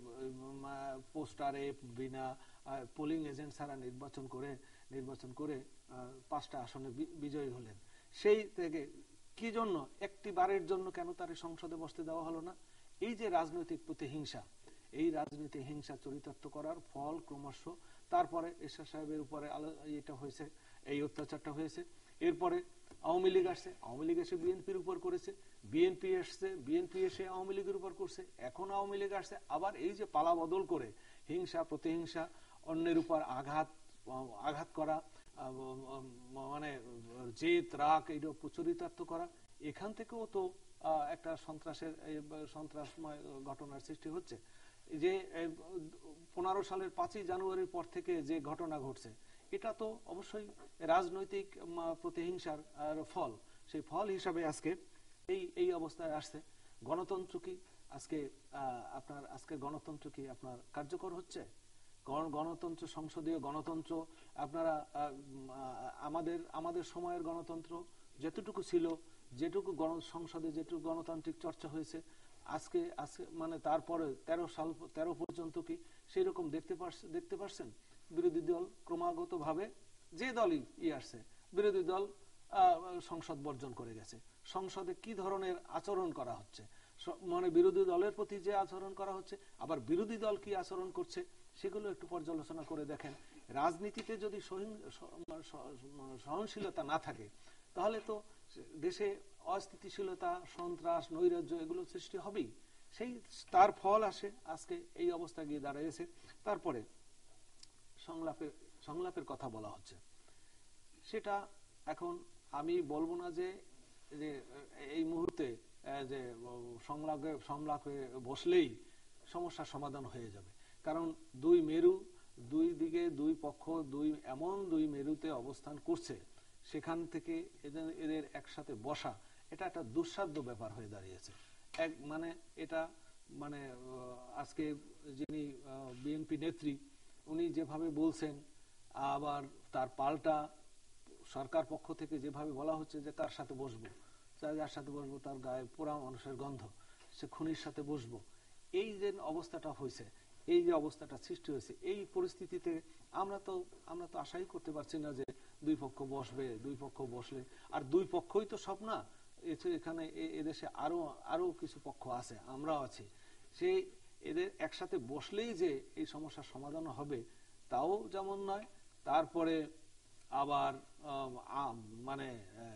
পোস্টারে, বিনা পোলিং এজেন্ট ছাড়া নির্বাচন করে নির্বাচন করে পাঁচটা আসনে বিজয়ী হলেন। সেই থেকে কি জন্য, একটি বারের জন্য কেন তার সংসদে বসতে দেওয়া হলো না? এই যে রাজনৈতিক প্রতিহিংসা, এই রাজনৈতিক হিংসা চরিতার্থ করার ফল ক্রমশ তারপরে এরশাদ সাহেবের উপরে এটা হয়েছে, এই অত্যাচারটা হয়েছে। এরপরে আওয়ামী লীগ আসছে, আওয়ামী লীগ এসে বিএনপির উপর করেছে, বিএনপি এসছে, বিএনপি এসে আওয়ামী লীগের উপর করছে, এখন আওয়ামী লীগ আসছে, আবার এই যে পালা বদল করে হিংসা প্রতিহিংসা, অন্যের উপর আঘাত আঘাত করা, মানে জেদ রাগ এইটা চরিতার্থ করা, এখান থেকেও তো একটা সন্ত্রাসের সন্ত্রাসময় ঘটনার সৃষ্টি হচ্ছে। যে পনেরো সালের পাঁচই জানুয়ারির পর থেকে যে ঘটনা ঘটছে, এটা তো অবশ্যই রাজনৈতিক প্রতিহিংসার ফল। সেই ফল হিসাবে আজকে এই এই অবস্থায় আসছে। গণতন্ত্র কি আজকে আপনার আজকে গণতন্ত্র কি আপনার কার্যকর হচ্ছে? গণতন্ত্র, সংসদীয় গণতন্ত্র, আপনারা আমাদের আমাদের সময়ের গণতন্ত্র যেটুকু ছিল, যেটুকু সংসদে যেটুকু গণতান্ত্রিক চর্চা হয়েছে, আজকে আজকে মানে তারপরে তেরো সাল তেরো পর্যন্ত কি সেই রকম দেখতে পারছেন দেখতে পারছেন বিরোধী দল ক্রমাগত ভাবে যে দলই ই আসছে, বিরোধী দল সংসদ বর্জন করে গেছে। সংসদে কি ধরনের আচরণ করা হচ্ছে, মানে বিরোধী দলের প্রতি যে আচরণ করা হচ্ছে, আবার বিরোধী দল কি আচরণ করছে, সেগুলো একটু পর্যালোচনা করে দেখেন। রাজনীতিতে যদি সহনশীলতা না থাকে, তাহলে তো দেশে অস্থিতিশীলতা, সন্ত্রাস, নৈরাজ্য এগুলো সৃষ্টি হবেই। সেই তার ফল আসে আজকে এই অবস্থা গিয়ে দাঁড়িয়েছে। তারপরে সংলাপের সংলাপের কথা বলা হচ্ছে, সেটা এখন আমি বলবো না যে এই মুহূর্তে যে সংলাপে সংলাপে বসলেই সমস্যার সমাধান হয়ে যাবে, কারণ দুই মেরু, দুই দিকে দুই পক্ষ, দুই এমন দুই মেরুতে অবস্থান করছে, সেখান থেকে এদের এদের একসাথে বসা এটা একটা দুঃসাধ্য ব্যাপার হয়ে দাঁড়িয়েছে। এক মানে এটা মানে আজকে যিনি বিএনপি নেত্রী, উনি যেভাবে বলছেন, আবার তার পাল্টা সরকার পক্ষ থেকে যেভাবে বলা হচ্ছে যে তার সাথে বসবো, যার সাথে বসবো তার গায়ে পোড়া মানুষের গন্ধ, সে খুনির সাথে বসবো, এই যে অবস্থাটা হয়েছে, এই যে অবস্থাটা সৃষ্টি হয়েছে, এই পরিস্থিতিতে আমরা তো আমরা তো আশাই করতে পারছি না যে দুই পক্ষ বসবে, দুই পক্ষ বসলে, আর দুই পক্ষই তো সব না, এখানে এদেশে আরো আরো কিছু পক্ষ আছে, আমরাও আছি, সেই এদের একসাথে বসলেই যে এই সমস্যার সমাধান হবে তাও যেমন নয়। তারপরে আবার মানে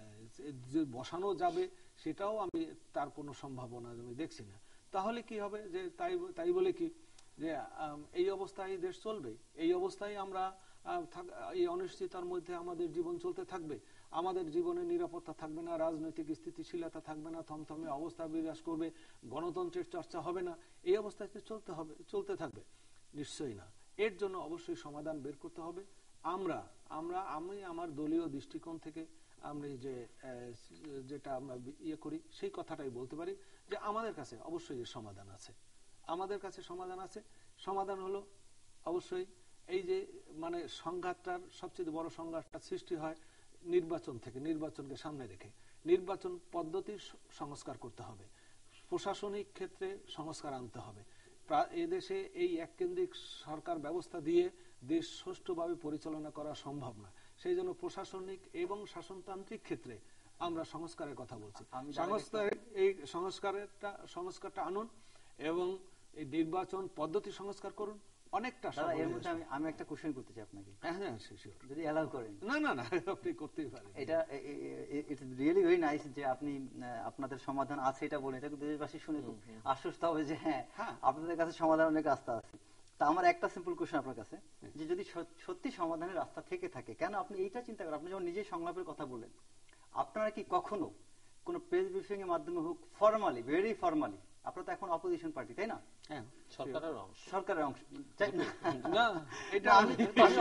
বসানো যাবে সেটাও আমি তার কোনো সম্ভাবনা আমি দেখছি না। তাহলে কি হবে, যে তাই তাই বলে কি যে এই অবস্থায় দেশ চলবে, এই অবস্থায় আমরা এই অনিশ্চয়তার মধ্যে আমাদের জীবন চলতে থাকবে, আমাদের জীবনে নিরাপত্তা থাকবে না, রাজনৈতিক স্থিতিশীলতা থাকবে না, থমথমে অবস্থা বিরাজ করবে, গণতন্ত্রের চর্চা হবে না, এই অবস্থায় চলতে হবে চলতে থাকবে? নিশ্চয়ই না। এর জন্য অবশ্যই সমাধান বের করতে হবে। আমরা আমরা আমি আমার দলীয় দৃষ্টিকোণ থেকে আমি যে যেটা আমরা ইয়ে করি সেই কথাটাই বলতে পারি যে আমাদের কাছে অবশ্যই এর সমাধান আছে, আমাদের কাছে সমাধান আছে। সমাধান হলো অবশ্যই এই যে মানে সংঘাতটার সবচেয়ে বড় সংঘাতটা সৃষ্টি হয় নির্বাচন থেকে, নির্বাচনকে সামনে রেখে। নির্বাচন পদ্ধতির সংস্কার করতে হবে, প্রশাসনিক ক্ষেত্রে সংস্কার আনতে হবে। এদেশে এই এককেন্দ্রিক সরকার ব্যবস্থা দিয়ে দেশ সুষ্ঠুভাবে পরিচালনা করা সম্ভব না। সেই জন্য প্রশাসনিক এবং শাসনতান্ত্রিক ক্ষেত্রে আমরা সংস্কারের কথা বলছি। সংস্কারের এই সংস্কারটা সংস্কারটা আনুন এবং এই নির্বাচন পদ্ধতি সংস্কার করুন। অনেকটা এর মধ্যে আমি আমি একটা কোশ্চেন করতে চাই আপনাকে, হ্যাঁ হ্যাঁ শিওর, যদি অ্যালাউ করেন। না না না আপনি করতেই পারেন। এটা ইটস রিয়েলি ভেরি নাইস যে আপনি আপনাদের সমাধান আছে এটা বলেন, এটা দেশবাসী শুনে খুব আশ্বস্ত হবে যে হ্যাঁ আপনাদের কাছে সমাধান অনেক রাস্তা আছে। তা আমার একটা সিম্পল কোশ্চেন আপনার কাছে, যে যদি সত্যি সমাধানের রাস্তা থেকে থাকে, কেন আপনি এইটা চিন্তা করেন? আপনি যখন নিজেই সংলাপের কথা বললেন, আপনারা কি কখনো কোন প্রেস ব্রিফিং এর মাধ্যমে হোক, ফর্মালি, ভেরি ফর্মালি, আপনারা তো এখন অপোজিশন পার্টি, তাই না? হ্যাঁ, সরকারের অংশ, সরকারের অংশ না, এটা আমি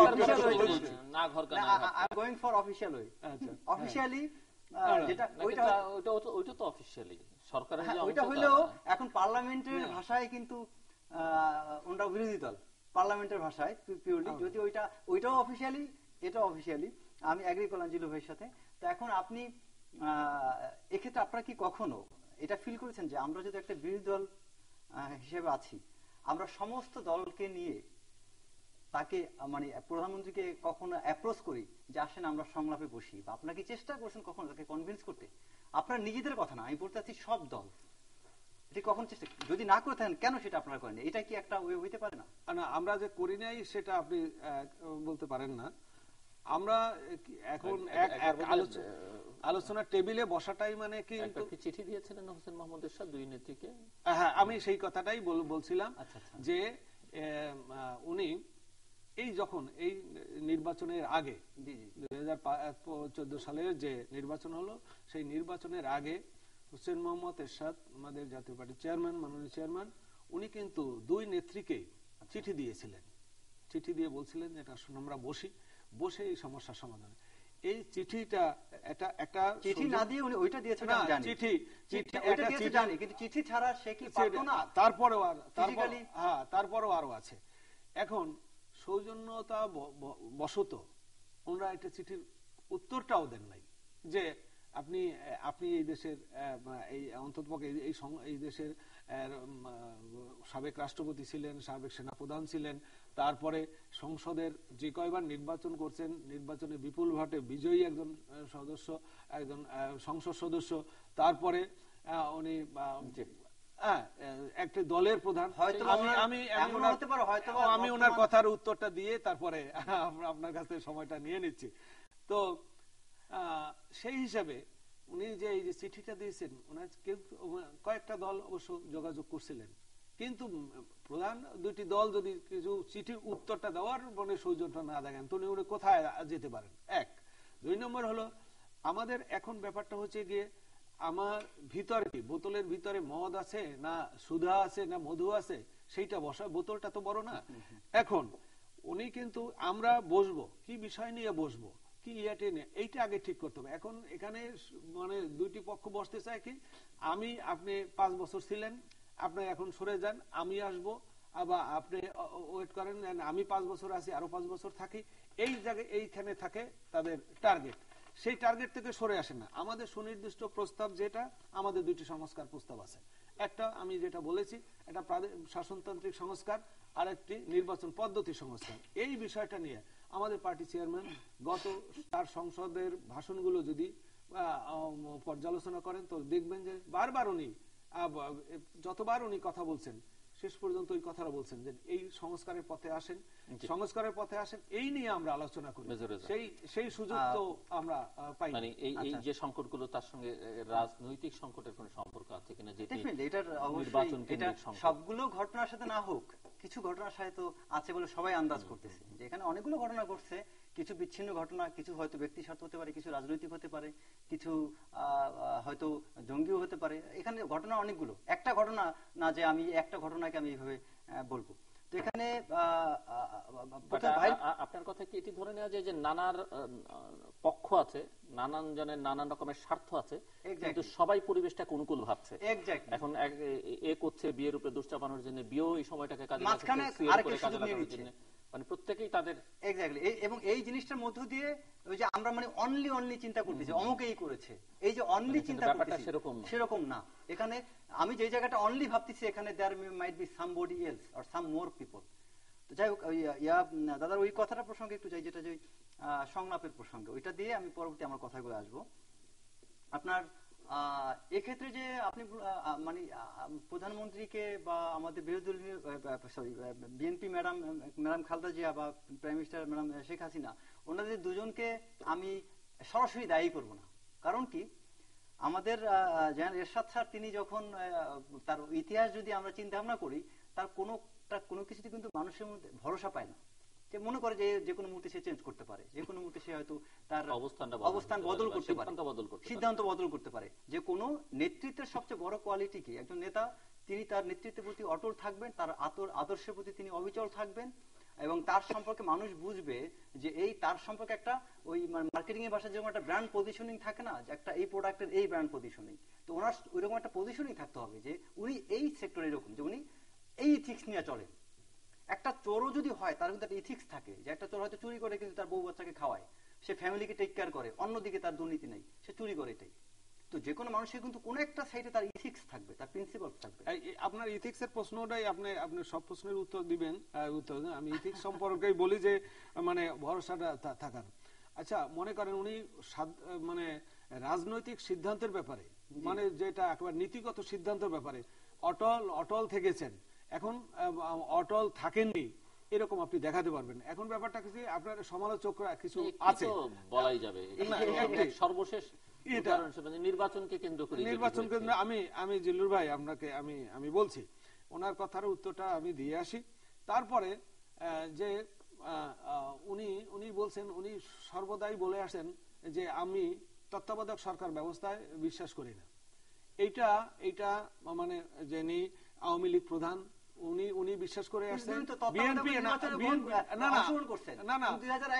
না ঘর কানা I am going for official way. আচ্ছা, অফিশিয়ালি যেটা ওইটা ওইটা ওইটা তো অফিশিয়ালি সরকারের যে ওইটা হইলেও এখন পার্লামেন্টের ভাষায় কিন্তু ওটা বিরোধী দল, পার্লামেন্টের ভাষায় পিওরলি, যদি ওইটা ওইটাও অফিশিয়ালি এটাও অফিশিয়ালি, আমি এগ্রি করলাম জিলু ভাইয়ের সাথে। তো এখন আপনি এক্ষেত্রে আপনারা কি কখনো এটা ফিল করেছেন যে আমরা যদি একটা বিরোধী দল হিসেবে আছি, আমরা সমস্ত দলকে নিয়ে তাকে মানে প্রধানমন্ত্রীকে কখনো অ্যাপ্রোচ করি যে আসেন আমরা সংলাপে বসি, বা আপনারা কি চেষ্টা করছেন কখনো তাকে কনভিন্স করতে? আপনার নিজেদের কথা না, আমি বলতে চাচ্ছি সব দল, এটি কখন চেষ্টা, যদি না করে থাকেন কেন সেটা আপনারা করেন? এটা কি একটা ওয়ে হইতে পারে না? না, আমরা যে করি নাই সেটা আপনি বলতে পারেন না। আমরা এখন আলোচনা টেবিলে বসাটাই মানে কি, চিঠি দিয়েছিলেন হোসেন মোহাম্মদ এরশাদ দুই নেত্রীকে। হ্যাঁ, আমি সেই কথাটাই বলছিলাম যে উনি এই যখন এই নির্বাচনের আগে দুই হাজার চোদ্দ সালের যে নির্বাচন হলো, সেই নির্বাচনের আগে হোসেন মোহাম্মদ এরশাদ, আমাদের জাতীয় পার্টির চেয়ারম্যান, মাননীয় চেয়ারম্যান, উনি কিন্তু দুই নেত্রীকে চিঠি দিয়েছিলেন। চিঠি দিয়ে বলছিলেন যে এটা আমরা বসি, বসে এই সমস্যার সমাধান। এই চিঠিটা এটা একটা চিঠি না দিয়ে উনি ওইটা দিয়েছেন, আমি জানি চিঠি চিঠি ওইটা দিয়েছে জানি, কিন্তু চিঠি ছাড়া সে কি পারতো না? তারপরেও আর তারপরে হ্যাঁ তারপরেও আরো আছে। এখন সৌজন্যতা বশত ওনারা একটা চিঠির উত্তরটাও দেন নাই যে আপনি আপনি এই দেশের এই অন্ততপক্ষে এই এই দেশের সাবেক রাষ্ট্রপতি ছিলেন, সাবেক সেনাপ্রধান ছিলেন, তারপরে সংসদের যে কয়বার নির্বাচন করছেন, নির্বাচনে বিপুল ভোটে বিজয়ী একজন সদস্য, একজন সংসদ সদস্য, তারপরে উনি একটা দলের প্রধান। আমি আমি ওনার কথার উত্তরটা দিয়ে তারপরে আপনার কাছ থেকে সময়টা নিয়ে নিচ্ছি। তো সেই হিসাবে উনি যে এই যে চিঠিটা দিয়েছেন, ওনার কয়েকটা দল অবশ্য যোগাযোগ করছিলেন, কিন্তু প্রধান দুইটি দল যদি কিছু চিঠির উত্তরটা দেওয়ার মানে সৌজন্য না দেখেন, তো উনি কোথায় যেতে পারেন? এক। দুই নম্বর হলো আমাদের এখন ব্যাপারটা হচ্ছে গিয়ে আমার ভিতরে কি বোতলের ভিতরে মদ আছে না সুধা আছে না মধু আছে, সেইটা বসা, বোতলটা তো বড় না। এখন উনি কিন্তু আমরা বসবো কি বিষয় নিয়ে বসবো, কি ইয়াটে নিয়ে, এইটা আগে ঠিক করতে হবে। এখন এখানে মানে দুইটি পক্ষ বসতে চায় কি, আমি আপনি পাঁচ বছর ছিলেন, আপনি এখন সরে যান, আমি আসবো, আবার আপনি ওয়েট করেন, আমি পাঁচ বছর আছি, আরো পাঁচ বছর থাকি, এই জায়গায় এইখানে থাকে তাদের টার্গেট। সেই টার্গেট থেকে সরে আসে না। আমাদের সুনির্দিষ্ট প্রস্তাব যেটা, আমাদের দুইটি সংস্কার প্রস্তাব আছে। একটা আমি যেটা বলেছি, এটা শাসনতান্ত্রিক সংস্কার, আর একটি নির্বাচন পদ্ধতি সংস্কার। এই বিষয়টা নিয়ে আমাদের পার্টি চেয়ারম্যান গত তার সংসদের ভাষণগুলো যদি পর্যালোচনা করেন, তো দেখবেন যে বারবার উনি যতবার উনি কথা বলছেন, শেষ পর্যন্ত ওই কথাটা বলছেন যে এই সংস্কারের পথে আসেন, সংস্কারের পথে আসেন, এই নিয়ে আমরা আলোচনা করি। সেই সেই সুযোগ তো আমরা পাই। মানে এই এই যে সংকটগুলো, তার সঙ্গে রাজনৈতিক সংকটের কোনো সম্পর্ক আছে কিনা? যেটি এটার নির্বাচন কেন্দ্রিক সংকট, সবগুলো ঘটনার সাথে না হোক, কিছু ঘটনার সাথে তো আছে বলে সবাই আন্দাজ করতেছে যে এখানে অনেকগুলো ঘটনা ঘটছে, কিছু বিচ্ছিন্ন ঘটনা, কিছু হয়তো ব্যক্তি স্বার্থ হতে পারে, কিছু রাজনৈতিক হতে পারে, কিছু হয়তো জঙ্গিও হতে পারে। এখানে ঘটনা অনেকগুলো, একটা ঘটনা না যে আমি একটা ঘটনাকে আমি এইভাবে বলবো। তো এখানে আপনার কথা কি এটি ধরে নেওয়া যায় যে নানার পক্ষ আছে, নানান জনের নানান রকমের স্বার্থ আছে, কিন্তু সবাই পরিবেশটাকে অনুকূল ভাবছে? এখন এ করছে বিয়ের উপরে দোষ চাপানোর জন্য, বিয়েও এই সময়টাকে কাজে লাগানোর জন্য মানে প্রত্যেকেই তাদের এক্স্যাক্টলি। এবং এই জিনিসটার মধ্য দিয়ে ওই যে আমরা মানে অনলি অনলি চিন্তা করতেছি অমুকেই করেছে, এই যে অনলি চিন্তা করতেছি সেরকম না। এখানে আমি যে জায়গাটা অনলি ভাবতেছি এখানে there might be somebody else or some more people. তো যাই হোক, ইয়া দাদার ওই কথাটা প্রসঙ্গে একটু যাই, যেটা যে সংলাপের প্রসঙ্গে, ওইটা দিয়ে আমি পরবর্তী আমার কথাগুলো আসবো। আপনার এক্ষেত্রে যে আপনি মানে প্রধানমন্ত্রীকে বা আমাদের বিরোধী sorry BNP madam madam Khaleda Zia বা prime minister madam Sheikh Hasina, ওনাদের দুজনকে আমি সরাসরি দায়ী করব না। কারণ কি, আমাদের জেনারেল এরশাদ স্যার তিনি যখন তার ইতিহাস যদি আমরা চিন্তা ভাবনা করি, তার কোনো কোনো কিছুতে কিন্তু মানুষের মধ্যে ভরসা পায় না। যে মনে করে যে যে কোনো মুহূর্তে সে চেঞ্জ করতে পারে, যে কোনো মুহূর্তে সে হয়তো তার অবস্থান বদল করতে পারে, সিদ্ধান্ত বদল করতে পারে। যে কোনো নেতৃত্বের সবচেয়ে বড় কোয়ালিটি কি, একজন নেতা তিনি তার নেতৃত্বের প্রতি অটল থাকবেন, তার আদর্শের প্রতি তিনি অবিচল থাকবেন, এবং তার সম্পর্কে মানুষ বুঝবে যে এই তার সম্পর্কে একটা ওই মার্কেটিং এর ভাষায় যেরকম একটা ব্র্যান্ড পজিশনিং থাকে না, যে একটা এই প্রোডাক্টের এই ব্র্যান্ড পজিশনিং, তো ওনার ওইরকম একটা পজিশনিং থাকতে হবে যে উনি এই সেক্টরে এরকম, যে উনি এই ইথিক্স নিয়ে চলেন। একটা চোরও যদি হয় তার কিন্তু একটা ইথিক্স থাকে, যে একটা চোর হয়তো চুরি করে কিন্তু তার বউ বাচ্চাকে খাওয়ায়, সে ফ্যামিলিকে টেক কেয়ার করে, অন্যদিকে তার দুর্নীতি নেই, সে চুরি করে, এটাই। তো যে কোনো মানুষের কিন্তু কোনো একটা সাইডে তার ইথিক্স থাকবে, তার প্রিন্সিপাল থাকবে। আপনার ইথিক্স এর প্রশ্নটাই আপনি আপনি সব প্রশ্নের উত্তর দিবেন, উত্তর আমি ইথিক্স সম্পর্কেই বলি যে মানে ভরসাটা থাকার। আচ্ছা, মনে করেন উনি মানে রাজনৈতিক সিদ্ধান্তের ব্যাপারে, মানে যেটা একেবারে নীতিগত সিদ্ধান্তের ব্যাপারে অটল অটল থেকেছেন, এখন অটল থাকেননি এরকম আপনি দেখাতে পারবেন। এখন ব্যাপারটা কিছু আপনার সমালোচকরা কিছু আছে বলাই যাবে। সর্বশেষ নির্বাচনকে কেন্দ্র করে নির্বাচন কেন্দ্র আমি আমি জিল্লুর ভাই আপনাকে আমি আমি বলছি, ওনার কথার উত্তরটা আমি দিয়ে আসি। তারপরে যে উনি উনি বলছেন, উনি সর্বদাই বলে আসেন যে আমি তত্ত্বাবধায়ক সরকার ব্যবস্থায় বিশ্বাস করি না। এইটা এইটা মানে যিনি আওয়ামী লীগ প্রধান উনি উনি বিশ্বাস করে আসছেন। বিএনপি না না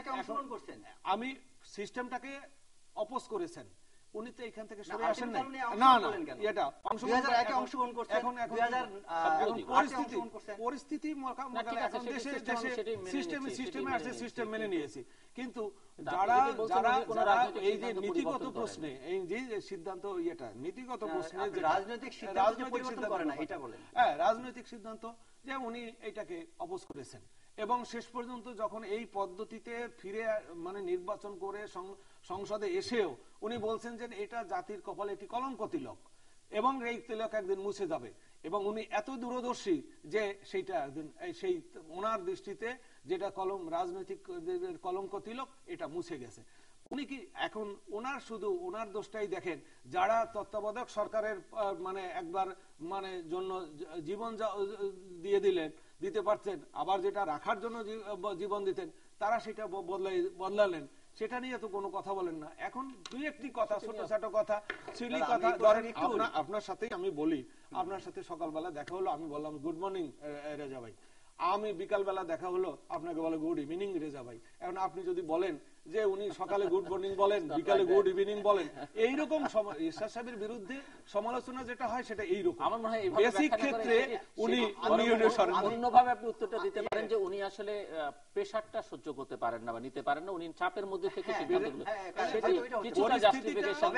আমি সিস্টেমটাকে অপোজ করেছেন, উনি তো এখান থেকে সরে আসেন না। না না এটা অংশগ্রহণ করছেন, এখন এখন পরিস্থিতি পরিস্থিতি এখন দেশে দেশে সিস্টেমে সিস্টেমে আসছে, সিস্টেম মেনে নিয়েছি। কিন্তু যারা যারা যারা এই যে নীতিগত প্রশ্নে এই যে সিদ্ধান্ত ইয়েটা নীতিগত প্রশ্নে রাজনৈতিক সিদ্ধান্ত পরিবর্তন করে না, এটা বলেন। হ্যাঁ, রাজনৈতিক সিদ্ধান্ত যে উনি এটাকে অপোজ করেছেন, এবং শেষ পর্যন্ত যখন এই পদ্ধতিতে ফিরে মানে নির্বাচন করে সংসদে এসেও উনি বলছেন যে এটা জাতির কপালে একটি কলঙ্ক তিলক, এবং এই তিলক একদিন মুছে যাবে। এবং উনি এত দূরদর্শী যে সেইটা একদিন সেই ওনার দৃষ্টিতে যেটা কলম রাজনৈতিক কলঙ্ক তিলক এটা মুছে গেছে। উনি কি এখন ওনার শুধু ওনার দোষটাই দেখেন, যারা তত্ত্বাবধায়ক সরকারের মানে একবার মানে জন্য জীবন দিয়ে দিলেন দিতে পারতেন, আবার যেটা রাখার জন্য জীবন দিতেন তারা সেটা বদলাই বদলালেন, সেটা নিয়ে তো কোনো কথা বলেন না। এখন দুই একটি কথা, ছোট ছোট কথা, সিলি কথা ধরেন। আপনার সাথেই আমি বলি, আপনার সাথে সকালবেলা দেখা হলো, আমি বললাম গুড মর্নিং রেজা ভাই, আমি বিকালবেলা দেখা হলো আপনাকে বলে গুড ইভিনিং রেজা ভাই। এখন আপনি যদি বলেন যে উনি সকালে গুড মর্নিং বলেন, বিকালে গুড ইভিনিং বলেন, এইরকম ইরশাদ সাহেবের বিরুদ্ধে সমালোচনা যেটা হয় সেটা এইরকম। আমার মনে হয় বেসিক ক্ষেত্রে উনি অন্যভাবে আপনি উত্তরটা দিতে পারেন যে উনি আসলে প্রেসারটা সহ্য করতে পারেন না বা নিতে পারেন না, উনি চাপের মধ্যে থেকে সিদ্ধান্তগুলো কিছুটা জাস্টিফিকেশন।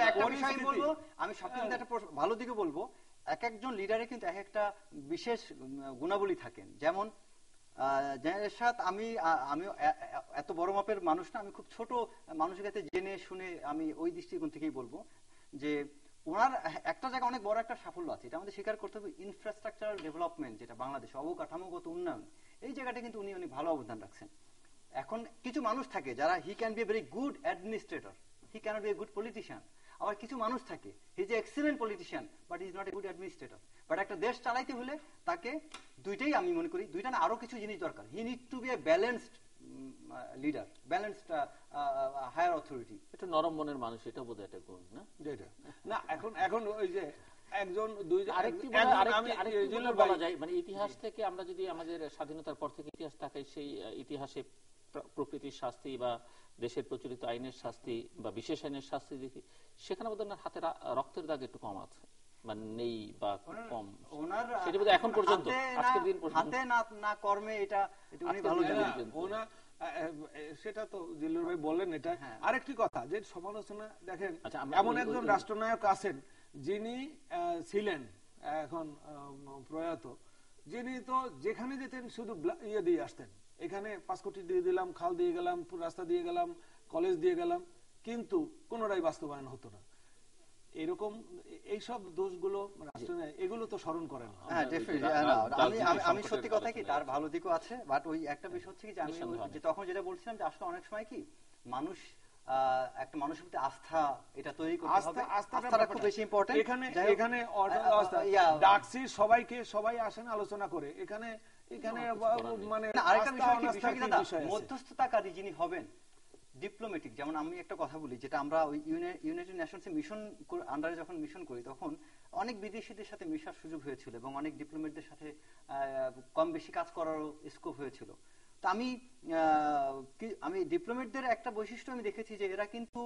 আমি সবকিছু একটা ভালো দিকে বলবো, এক একজন লিডারে কিন্তু এক একটা বিশেষ গুণাবলী থাকেন। যেমন এরশাদ, আমি আমি এত বড় মাপের মানুষ না, আমি খুব ছোট মানুষের কাছে জেনে শুনে আমি ওই দৃষ্টিকোণ থেকেই বলবো যে ওনার একটা জায়গায় অনেক বড় একটা সাফল্য আছে, এটা আমাদের স্বীকার করতে হবে। ইনফ্রাস্ট্রাকচার ডেভেলপমেন্ট, যেটা বাংলাদেশ অবকাঠামোগত উন্নয়ন, এই জায়গাটা কিন্তু উনি অনেক ভালো অবদান রাখছেন। এখন কিছু মানুষ থাকে যারা he can be a very good administrator, he can't be a good politician. আবার কিছু মানুষ থাকে he is a excellent politician but is not a good administrator. But একটা দেশ চালাইতে হলে তাকে দুইটাই, আমি মনে করি দুইটা না আরো কিছু জিনিস দরকার। He need to be a balanced leader, balanced higher authority. এটা নরম মনের মানুষ, এটা বোধহয় একটা গুণ না যেটা না। এখন এখন ওই যে একজন দুই আরেকটি বলা যায়, মানে ইতিহাস থেকে আমরা যদি আমাদের স্বাধীনতার পর থেকে ইতিহাস তাকাই, সেই ইতিহাসে প্রকৃতির শাস্তি বা দেশের প্রচলিত আইনের শাস্তি বা বিশেষ আইনের শাস্তি দেখি, সেখানে বোধহয় হাতে রক্তের দাগ একটু কম আছে। মানে নেই বা কম, ওনার সেটা বোধহয় এখন পর্যন্ত আজকের দিন পর্যন্ত হাতে না না কর্মে এটা উনি ভালো জানেন। ওনা সেটা তো জিল্লুর ভাই বললেন। এটা আরেকটি কথা যে সমালোচনা দেখেন, এমন একজন রাষ্ট্রনায়ক আছেন যিনি ছিলেন এখন প্রয়াত, যিনি তো যেখানে যেতেন শুধু ইয়ে দিয়ে আসতেন, এখানে পাঁচ কোটি দিয়ে দিলাম, খাল দিয়ে গেলাম, রাস্তা দিয়ে গেলাম, কলেজ দিয়ে গেলাম, কিন্তু কোনোটাই বাস্তবায়ন হতো না। এরকম এইসব দোষগুলো রাষ্ট্রনায়ক এগুলো তো স্মরণ করেন। হ্যাঁ ডেফিনেটলি। আমি আমি সত্যি কথা কি তার ভালো দিকও আছে, বাট ওই একটা বিষয় হচ্ছে কি যে আমি যে তখন যেটা বলছিলাম যে আসলে অনেক সময় কি মানুষ একটা মানুষের প্রতি আস্থা এটা তৈরি করতে হবে, আস্থাটা খুব বেশি ইম্পর্টেন্ট। এখানে এখানে ডাকছি সবাইকে, সবাই আসেন আলোচনা করে, এখানে এখানে মানে আরেকটা বিষয় কি বিষয় কি দাদা, মধ্যস্থতাকারী যিনি হবেন ডিপ্লোম্যাটিক, যেমন আমি একটা কথা বলি যেটা আমরা ওই ইউনাইটেড নেশনসে মিশন আন্ডারে যখন মিশন করি তখন অনেক বিদেশিদের সাথে মেশার সুযোগ হয়েছিল এবং অনেক ডিপ্লোম্যাটদের সাথে কম বেশি কাজ করারও স্কোপ হয়েছিল। তো আমি আমি ডিপ্লোম্যাটদের একটা বৈশিষ্ট্য আমি দেখেছি যে এরা কিন্তু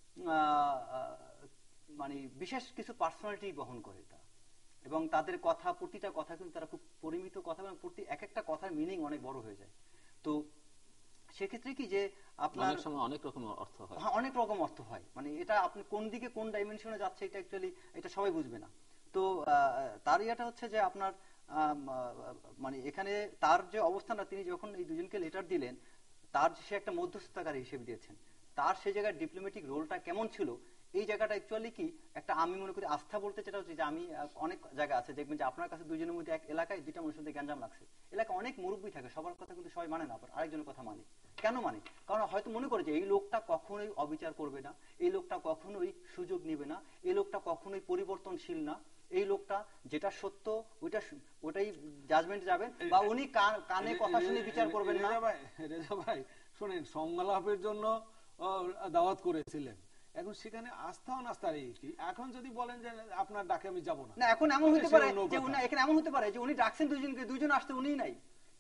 মানে বিশেষ কিছু পার্সোনালিটি বহন করে তা, এবং তাদের কথা প্রতিটা কথা কিন্তু তারা খুব পরিমিত কথা এবং প্রতি এক একটা কথার মিনিং অনেক বড় হয়ে যায়। তো সেক্ষেত্রে কি যে আপনার অনেক রকম অর্থ হয়, হ্যাঁ অনেক রকম অর্থ হয়, মানে এটা আপনি কোন দিকে কোন ডাইমেনশনে যাচ্ছে এটা অ্যাকচুয়ালি এটা সবাই বুঝবে না। তো তার ইয়েটা হচ্ছে যে আপনার মানে এখানে তার যে অবস্থানটা, তিনি যখন এই দুজনকে লেটার দিলেন তার সে একটা মধ্যস্থতাকারী হিসেবে দিয়েছেন, তার সেই জায়গায় ডিপ্লোম্যাটিক রোলটা কেমন ছিল এই জায়গাটা অ্যাকচুয়ালি কি একটা আমি মনে করি আস্থা বলতে যেটা হচ্ছে যে আমি অনেক জায়গা আছে দেখবেন যে আপনার কাছে দুজনের মধ্যে এক এলাকায় দুইটা মানুষের মধ্যে গ্যাঞ্জাম লাগছে, এলাকায় অনেক মুরব্বী থাকে, সবার কথা কিন্তু সবাই মানে না, আবার আরেকজনের কথা মানে। কেন মানে? কারণ হয়তো মনে করে যে এই লোকটা কখনোই অবিচার করবে না, এই লোকটা কখনোই সুযোগ নেবে না, এই লোকটা কখনোই পরিবর্তনশীল না, এই লোকটা যেটা সত্য ওইটা ওটাই জাজমেন্ট যাবে, বা উনি কানে কথা শুনে বিচার করবেন না। রেজা ভাই শোনেন, সংলাপের জন্য দাওয়াত করেছিলেন, এখন সেখানে আস্থা অনাস্থার কি? এখন যদি বলেন যে আপনার ডাকে আমি যাব না, না এখন এমন হতে পারে যে উনি এখানে এমন হতে পারে যে উনি ডাকছেন দুজনকে, দুজন আসতে উনিই নাই।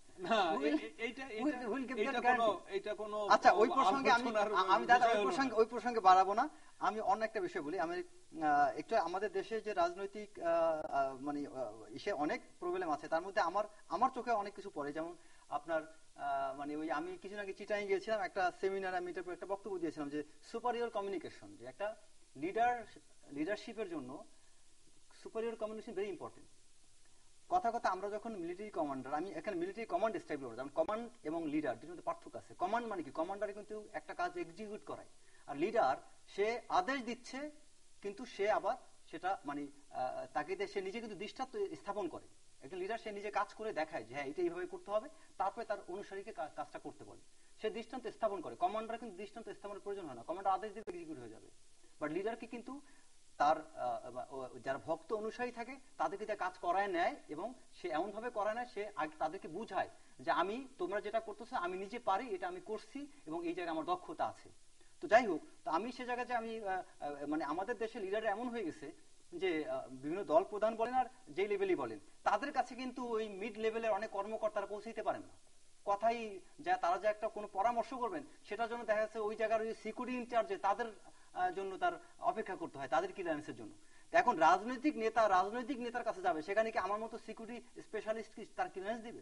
আচ্ছা ওই প্রসঙ্গে আমি আমি দাদা ওই প্রসঙ্গে ওই প্রসঙ্গে বাড়াবো না, আমি অন্য একটা বিষয় বলি। আমি একটু আমাদের দেশে যে রাজনৈতিক মানে ইসে অনেক প্রবলেম আছে, তার মধ্যে আমার আমার চোখে অনেক কিছু পড়ে। যেমন আপনার মানে ওই আমি কিছু আগে চিটাং গিয়েছিলাম, একটা সেমিনার আমি একটা বক্তব্য দিয়েছিলাম যে সুপারিয়র কমিউনিকেশন, যে একটা লিডার লিডারশিপের জন্য সুপারিয়র কমিউনিকেশন ভেরি ইম্পর্টেন্ট। কথা কথা আমরা যখন মিলিটারি কমান্ডার, আমি এখানে মিলিটারি কমান্ড স্টাইল বলবো, যেমন কমান্ড এবং লিডার দুটোর মধ্যে পার্থক্য আছে। কমান্ড মানে কি, কমান্ডারে কিন্তু একটা কাজ এক্সিকিউট করায়, আর লিডার সে আদেশ দিচ্ছে কিন্তু সে আবার সেটা মানে তাকে সে নিজে কিন্তু দৃষ্টান্ত স্থাপন করে। একজন লিডার সে নিজে কাজ করে দেখায় যে হ্যাঁ এটা এইভাবে করতে হবে, তারপরে তার অনুসারীকে কাজটা করতে বলে, সে দৃষ্টান্ত স্থাপন করে। কমান্ডার কিন্তু দৃষ্টান্ত স্থাপনের প্রয়োজন হয় না, কমান্ডার আদেশ দিলে এক্সিকিউট হয়ে যাবে। বাট লিডারকে কিন্তু তার যারা ভক্ত অনুসারী থাকে তাদেরকে কাজ করায় নেয়, এবং সে এমন ভাবে করায় নেয়, সে তাদেরকে বুঝায় যে আমি তোমরা যেটা করতেছো আমি নিজে পারি, এটা আমি করছি এবং এই জায়গায় আমার দক্ষতা আছে। তো যাই হোক, তো আমি সে জায়গায় যে আমি মানে আমাদের দেশে লিডার এমন হয়ে গেছে যে বিভিন্ন দল প্রধান বলেন আর যে লেভেলই বলেন, তাদের কাছে কিন্তু ওই মিড লেভেলের অনেক কর্মকর্তারা পৌঁছাইতে পারেন না। কথাই যা তারা যে একটা কোনো পরামর্শ করবেন সেটার জন্য দেখা যাচ্ছে ওই জায়গার ওই সিকিউরিটি ইনচার্জে তাদের জন্য তার অপেক্ষা করতে হয়, তাদের ক্লিয়ারেন্সের জন্য। এখন রাজনৈতিক নেতা রাজনৈতিক নেতার কাছে যাবে, সেখানে কি আমার মতো সিকিউরিটি স্পেশালিস্ট কি তার ক্লিয়ারেন্স দিবে?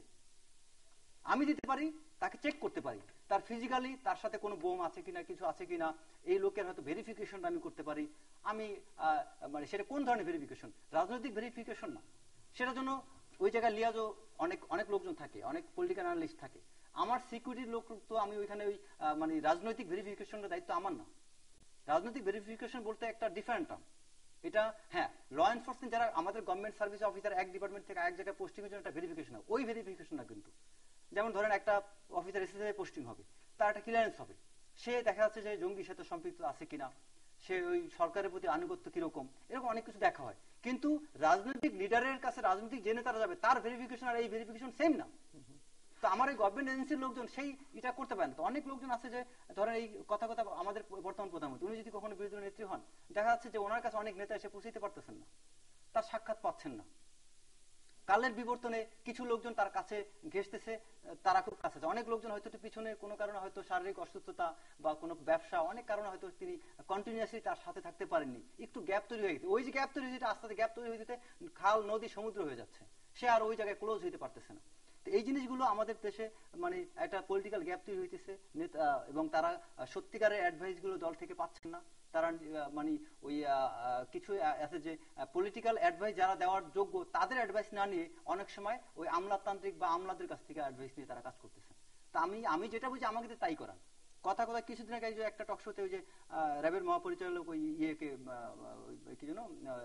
আমি দিতে পারি, তাকে চেক করতে পারি তার ফিজিক্যালি তার সাথে কোনো বোম আছে কিনা, কিছু আছে কিনা, এই লোকের হয়তো ভেরিফিকেশনটা আমি করতে পারি। আমি মানে সেটা কোন ধরনের ভেরিফিকেশন? রাজনৈতিক ভেরিফিকেশন না, সেটার জন্য ওই জায়গায় লিয়াজও অনেক অনেক লোকজন থাকে, অনেক পলিটিক্যাল অ্যানালিস্ট থাকে। আমার সিকিউরিটির লোক তো আমি ওইখানে ওই মানে রাজনৈতিক ভেরিফিকেশনের দায়িত্ব আমার না। রাজনৈতিক ভেরিফিকেশন বলতে একটা ডিফারেন্ট টার্ম এটা। হ্যাঁ, ল এনফোর্সমেন্ট যারা আমাদের গভর্নমেন্ট সার্ভিস অফিসার এক ডিপার্টমেন্ট থেকে এক জায়গায় পোস্টিং এর জন্য একটা ভেরিফিকেশন হয়, ওই ভেরিফিকেশন না কিন্তু। যেমন ধরেন একটা অফিসার এসএসএ পোস্টিং হবে, তার একটা ক্লিয়ারেন্স হবে, সে দেখা যাচ্ছে যে জঙ্গির সাথে সম্পৃক্ত আছে কিনা, সে ওই সরকারের প্রতি আনুগত্য কিরকম, এরকম অনেক কিছু দেখা হয়। কিন্তু রাজনৈতিক লিডারের কাছে রাজনৈতিক যে নেতারা যাবে তার ভেরিফিকেশন আর এই ভেরিফিকেশন সেম না। তো আমার এই গভর্নমেন্ট এজেন্সির লোকজন সেই এটা করতে পারেন। তো অনেক লোকজন আছে যে ধরেন এই কথা কথা আমাদের বর্তমান প্রধানমন্ত্রী উনি যদি কখনো বিরোধী নেত্রী হন, দেখা যাচ্ছে যে ওনার কাছে অনেক নেতা এসে পৌঁছাতে পারতেছেন না, তার সাক্ষাৎ পাচ্ছেন না। কালের বিবর্তনে কিছু লোকজন তার কাছে ঘেসতেছে, তারা খুব কাছে, অনেক লোকজন হয়তো পিছনে কোনো কারণে হয়তো শারীরিক অসুস্থতা বা কোনো ব্যবসা, অনেক কারণে হয়তো তিনি কন্টিনিউয়াসলি তার সাথে থাকতে পারেননি, একটু গ্যাপ তৈরি হয়ে গেছে। ওই যে গ্যাপ তৈরি হয়েছে, আস্তে আস্তে গ্যাপ তৈরি হয়ে যেতে খাল, নদী, সমুদ্র হয়ে যাচ্ছে, সে আর ওই জায়গায় ক্লোজ হইতে পারতেছে না। তো এই জিনিসগুলো আমাদের দেশে মানে একটা পলিটিক্যাল গ্যাপ তৈরি হইতেছে, এবং তারা সত্যিকারের অ্যাডভাইস গুলো দল থেকে পাচ্ছেন না। তারা মানে ওই কিছু আছে যে পলিটিক্যাল অ্যাডভাইস যারা দেওয়ার যোগ্য, তাদের অ্যাডভাইস না নিয়ে অনেক সময় ওই আমলাতান্ত্রিক বা আমলাদের কাছ থেকে অ্যাডভাইস নিয়ে তারা কাজ করতেছে। তা আমি আমি যেটা বুঝি, আমাকে তাই করান। কথা কথা কিছুদিন আগে যে একটা টক শোতে ওই যে র্যাবের মহাপরিচালক ওই ইয়েকে কি যেন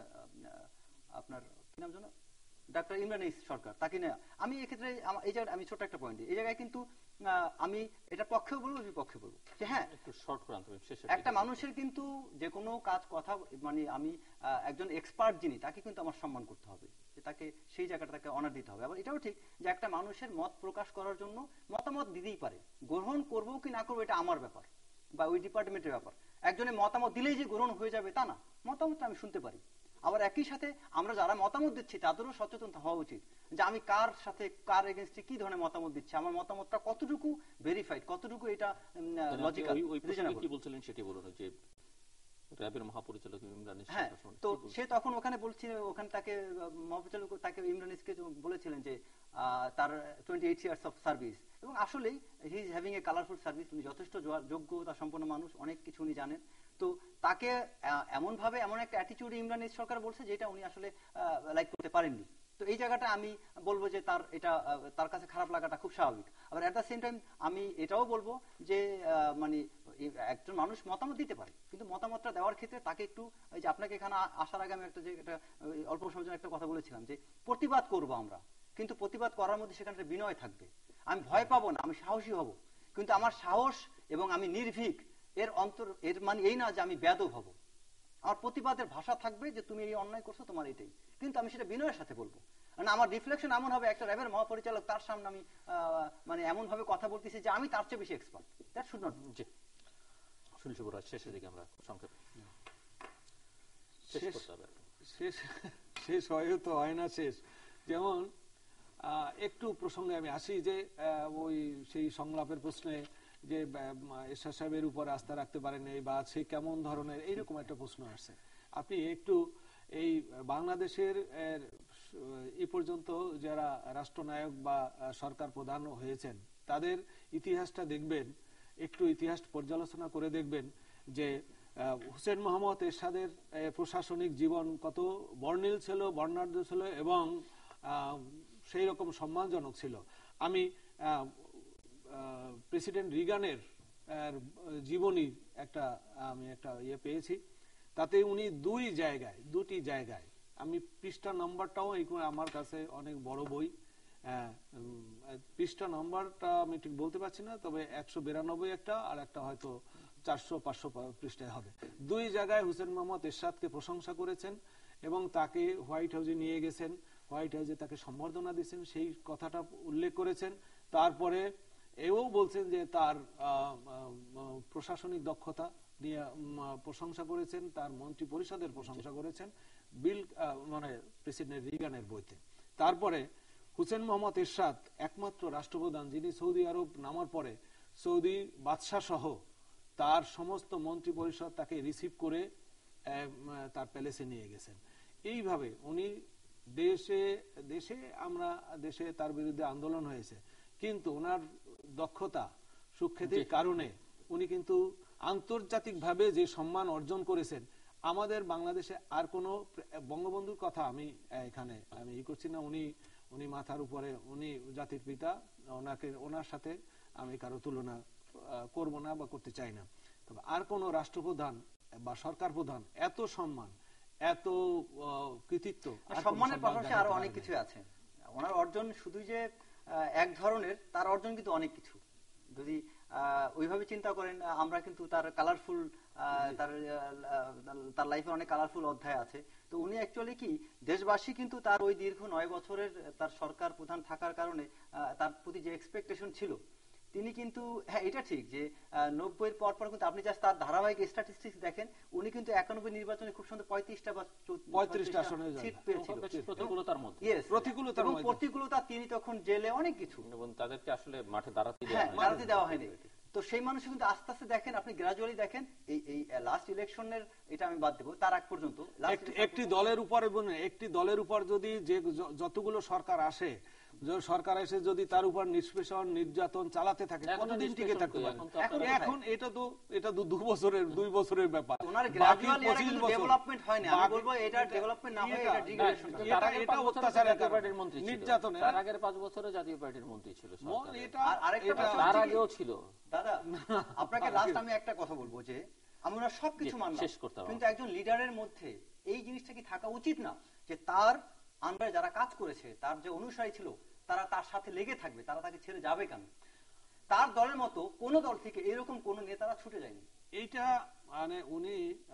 আপনার কি নাম যেন ডাক্তার ইমরান সরকার, তাকে না আমি এক্ষেত্রে এই জায়গায় আমি ছোট একটা পয়েন্ট এই জায়গায় কিন্তু আমি এটা পক্ষেও বলবো, বিপক্ষে বলবো যে হ্যাঁ, একটা মানুষের কিন্তু যে কোনো কাজ কথা মানে আমি একজন এক্সপার্ট যিনি, তাকে কিন্তু আমার সম্মান করতে হবে, তাকে সেই জায়গাটা তাকে অনার দিতে হবে। আবার এটাও ঠিক যে একটা মানুষের মত প্রকাশ করার জন্য মতামত দিতেই পারে, গ্রহণ করবো কি না করবো এটা আমার ব্যাপার বা ওই ডিপার্টমেন্টের ব্যাপার। একজনের মতামত দিলেই যে গ্রহণ হয়ে যাবে তা না, মতামতটা আমি শুনতে পারি। আবার একই সাথে আমরা যারা মতামত দিচ্ছি তাদেরও সচেতন হওয়া উচিত যে আমি কার সাথে কার এগেইনস্টে কি ধরনের মতামত দিচ্ছি, আমার মতামতটা কতটুকু ভেরিফাইড, কতটুকু এটা লজিক্যাল। কি বলছিলেন সেটি বলুন, যে র্যাবের মহাপরিচালক ইমরান ইস, হ্যাঁ, তো সে তখন ওখানে বলছিল, ওখানে তাকে মহাপরিচালক তাকে ইমরান ইসকে বলেছিলেন যে তার twenty eight years of service, এবং আসলেই he is having a colourful service, উনি যথেষ্ট যোগ্যতা সম্পন্ন মানুষ, অনেক কিছু উনি জানেন। তো তাকে এমন ভাবে এমন একটা অ্যাটিটিউড ইমরান ইস সরকার বলছে যেটা উনি আসলে লাইক করতে পারেননি। তো এই জায়গাটা আমি বলবো যে তার এটা তার কাছে খারাপ লাগাটা খুব স্বাভাবিক। আবার এট দ্য সেম টাইম আমি এটাও বলবো যে মানে একজন মানুষ মতামত দিতে পারে, কিন্তু মতামতটা দেওয়ার ক্ষেত্রে তাকে একটু, এই যে আপনাকে এখানে আসার আগে আমি একটা যে একটা অল্প সময়ের জন্য একটা কথা বলেছিলাম যে প্রতিবাদ করবো আমরা, কিন্তু প্রতিবাদ করার মধ্যে সেখানে বিনয় থাকবে। আমি ভয় পাবো না, আমি সাহসী হব, কিন্তু আমার সাহস এবং আমি নির্ভীক এর অন্তর এর মানে এই না যে আমি বেয়াদব হব। আমার প্রতিবাদের ভাষা থাকবে যে তুমি এই অন্যায় করছো, তোমার এটাই, কিন্তু আমি সেটা বিনয়ের সাথে বলবো। মানে আমার রিফ্লেকশন এমন হবে, একটা র্যাবের মহাপরিচালক, তার সামনে আমি মানে এমন ভাবে কথা বলতেছি যে আমি তার চেয়ে বেশি expert. That should not be. Sunil Shubhraj, শেষের দিকে আমরা সংক্ষেপে শেষ শেষ হয় তো হয় না শেষ। যেমন একটু প্রসঙ্গে আমি আসি যে ওই সেই সংলাপের প্রশ্নে যে এরশাদ সাহেবের উপর আস্থা রাখতে পারেন বা সে কেমন ধরনের, এইরকম একটা প্রশ্ন আসছে। আপনি একটু এই বাংলাদেশের এই পর্যন্ত যারা রাষ্ট্রনায়ক বা সরকার প্রধান হয়েছেন তাদের ইতিহাসটা দেখবেন, একটু ইতিহাস পর্যালোচনা করে দেখবেন যে হুসেন মোহাম্মদ এরশাদের প্রশাসনিক জীবন কত বর্ণিল ছিল, বর্ণাঢ্য ছিল এবং সেই রকম সম্মানজনক ছিল। আমি প্রেসিডেন্ট রিগানের জীবনী একটা আমি একটা ইয়ে পেয়েছি, তাতে উনি দুই জায়গায় দুটি জায়গায়, আমি পৃষ্ঠা নাম্বারটাও আমার কাছে অনেক বড় বই, পৃষ্ঠা নাম্বারটা আমি ঠিক বলতে পারছি না, তবে একশো বিরানব্বই একটা আর একটা হয়তো চারশো পাঁচশো পৃষ্ঠায় হবে। দুই জায়গায় হুসেন মোহাম্মদ এরশাদকে প্রশংসা করেছেন এবং তাকে হোয়াইট হাউসে নিয়ে গেছেন, হোয়াইট হাউসে তাকে সম্বর্ধনা দিয়েছেন, সেই কথাটা উল্লেখ করেছেন। তারপরে এও বলছেন যে তার প্রশাসনিক দক্ষতা নিয়ে প্রশংসা করেছেন, তার মন্ত্রী পরিষদের প্রশংসা করেছেন বিল মানে প্রেসিডেন্ট রিগানের বইতে। তারপরে হুসেন মোহাম্মদ এরশাদ একমাত্র রাষ্ট্রপ্রধান যিনি সৌদি আরব নামার পরে সৌদি বাদশাহ সহ তার সমস্ত মন্ত্রী পরিষদ তাকে রিসিভ করে তার প্যালেসে নিয়ে গেছেন। এইভাবে উনি দেশে দেশে আমরা দেশে তার বিরুদ্ধে আন্দোলন হয়েছে, কিন্তু ওনার দক্ষতা সুখ্যাতির কারণে উনি কিন্তু আন্তর্জাতিকভাবে যে সম্মান অর্জন করেছেন, আমাদের বাংলাদেশে আর কোনো বঙ্গবন্ধুর কথা আমি এখানে আমি ই করছি না, উনি উনি মাথার উপরে, উনি জাতির পিতা, ওনাকে ওনার সাথে আমি কারো তুলনা করব না বা করতে চাই না। তবে আর কোন রাষ্ট্রপ্রধান বা সরকার প্রধান এত সম্মান, এত কৃতিত্ব, সম্মানের পাশাপাশি আরো অনেক কিছু আছে। ওনার অর্জন শুধু যে এক ধরনের, তার অর্জন কিন্তু অনেক কিছু। যদি ওইভাবে চিন্তা করেন, আমরা কিন্তু তার কালারফুল তার তার লাইফে অনেক কালারফুল অধ্যায় আছে। তো উনি অ্যাকচুয়ালি কি দেশবাসী কিন্তু তার ওই দীর্ঘ নয় বছরের তার সরকার প্রধান থাকার কারণে তার প্রতি যে এক্সপেকটেশন ছিল, তিনি কিন্তু হ্যাঁ এটা ঠিক যে নব্বই এর পর পর কিন্তু আপনি জাস্ট তার ধারাবাহিক স্ট্যাটিস্টিক্স দেখেন, উনি কিন্তু একানব্বই নির্বাচনে খুব সুন্দর পঁয়ত্রিশটা বা পঁয়ত্রিশটা আসনে সিট পেয়েছিল প্রতিকূলতার মধ্যে। প্রতিকূলতার এবং প্রতিকূলতা তিনি তখন জেলে অনেক কিছু, এবং তাদেরকে আসলে মাঠে দাঁড়াতে দাঁড়াতে দেওয়া হয়নি। তো সেই মানুষ কিন্তু আস্তে আস্তে দেখেন, আপনি গ্রাজুয়ালি দেখেন এই এই লাস্ট ইলেকশনের, এটা আমি বাদ দেবো, তার আগ পর্যন্ত একটি দলের উপর একটি দলের উপর যদি যে যতগুলো সরকার আসে, সরকার এসে যদি তার উপর নিষ্পেষণ নির্যাতন চালাতে থাকে, কতদিন টিকে থাকতে পারে? এখন এটা তো এটা তো দু বছরের দুই বছরের ব্যাপার, ডেভেলপমেন্ট হয় না। আমি বলবো এটা ডেভেলপমেন্ট না হয় এটা ডিগ্রেডেশন। এটা এটা অত্যাচারের পার্টির মন্ত্রী ছিল, নির্যাতনের। তার আগের পাঁচ বছরে জাতীয় পার্টির মন্ত্রী ছিল, এটা আরেকটা তার আগেও ছিল। দাদা আপনাকে লাস্ট আমি একটা কথা বলবো যে আমরা সবকিছু মানলাম, কিন্তু একজন লিডারের মধ্যে এই জিনিসটা কি থাকা উচিত না যে তার আন্ডারে যারা কাজ করেছে, তার যে অনুসারী ছিল, তারা তার সাথে লেগে থাকবে, তারা তাকে ছেড়ে যাবে কেন? তার দলের মতো কোন দল থেকে এরকম কোন নেতারা ছুটে যায়নি। এইটা মানে উনি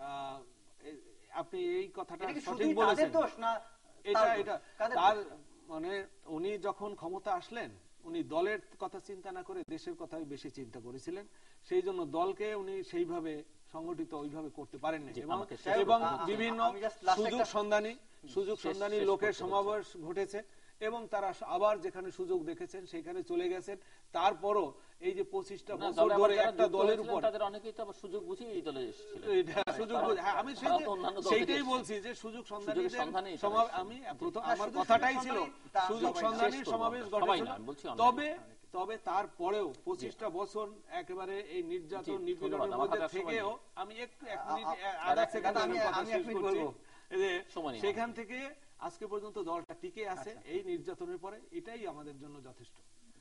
আপনি এই কথাটা সঠিক বলেছেন, দোষ না এটা এটা তার মানে উনি যখন ক্ষমতা আসলেন, উনি দলের কথা চিন্তা না করে দেশের কথাই বেশি চিন্তা করেছিলেন, সেই জন্য দলকে উনি সেইভাবে সংগঠিত ওইভাবে করতে পারেননি। এবং বিভিন্ন সুযোগ সন্ধানী সুযোগ সন্ধানী লোকের সমাবেশ ঘটেছে এবং তারা আবার যেখানে সুযোগ দেখেছেন সেখানে চলে গেছেন। তারপরও এই যে পঁচিশটা বছর ধরে একটা দলের উপর তাদের অনেকেই তো সুযোগ বুঝে এই দলে এসেছিল, সুযোগ আমি সেইটাই বলছি যে সুযোগ সন্ধানী আমি প্রথম আমার কথাটাই ছিল সুযোগ সন্ধানী সমাবেশ ঘটেছিল। তবে তবে তারপরেও পঁচিশটা বছর একেবারে এই নির্যাতন নিপীড়নের মধ্যে থেকেও আমি একটু এক মিনিট আর এক সেকেন্ড আমি শেষ করছি, সেখান থেকে আজকে পর্যন্ত দলটা টিকে আছে এই নির্যাতনের পরে, এটাই আমাদের জন্য যথেষ্ট।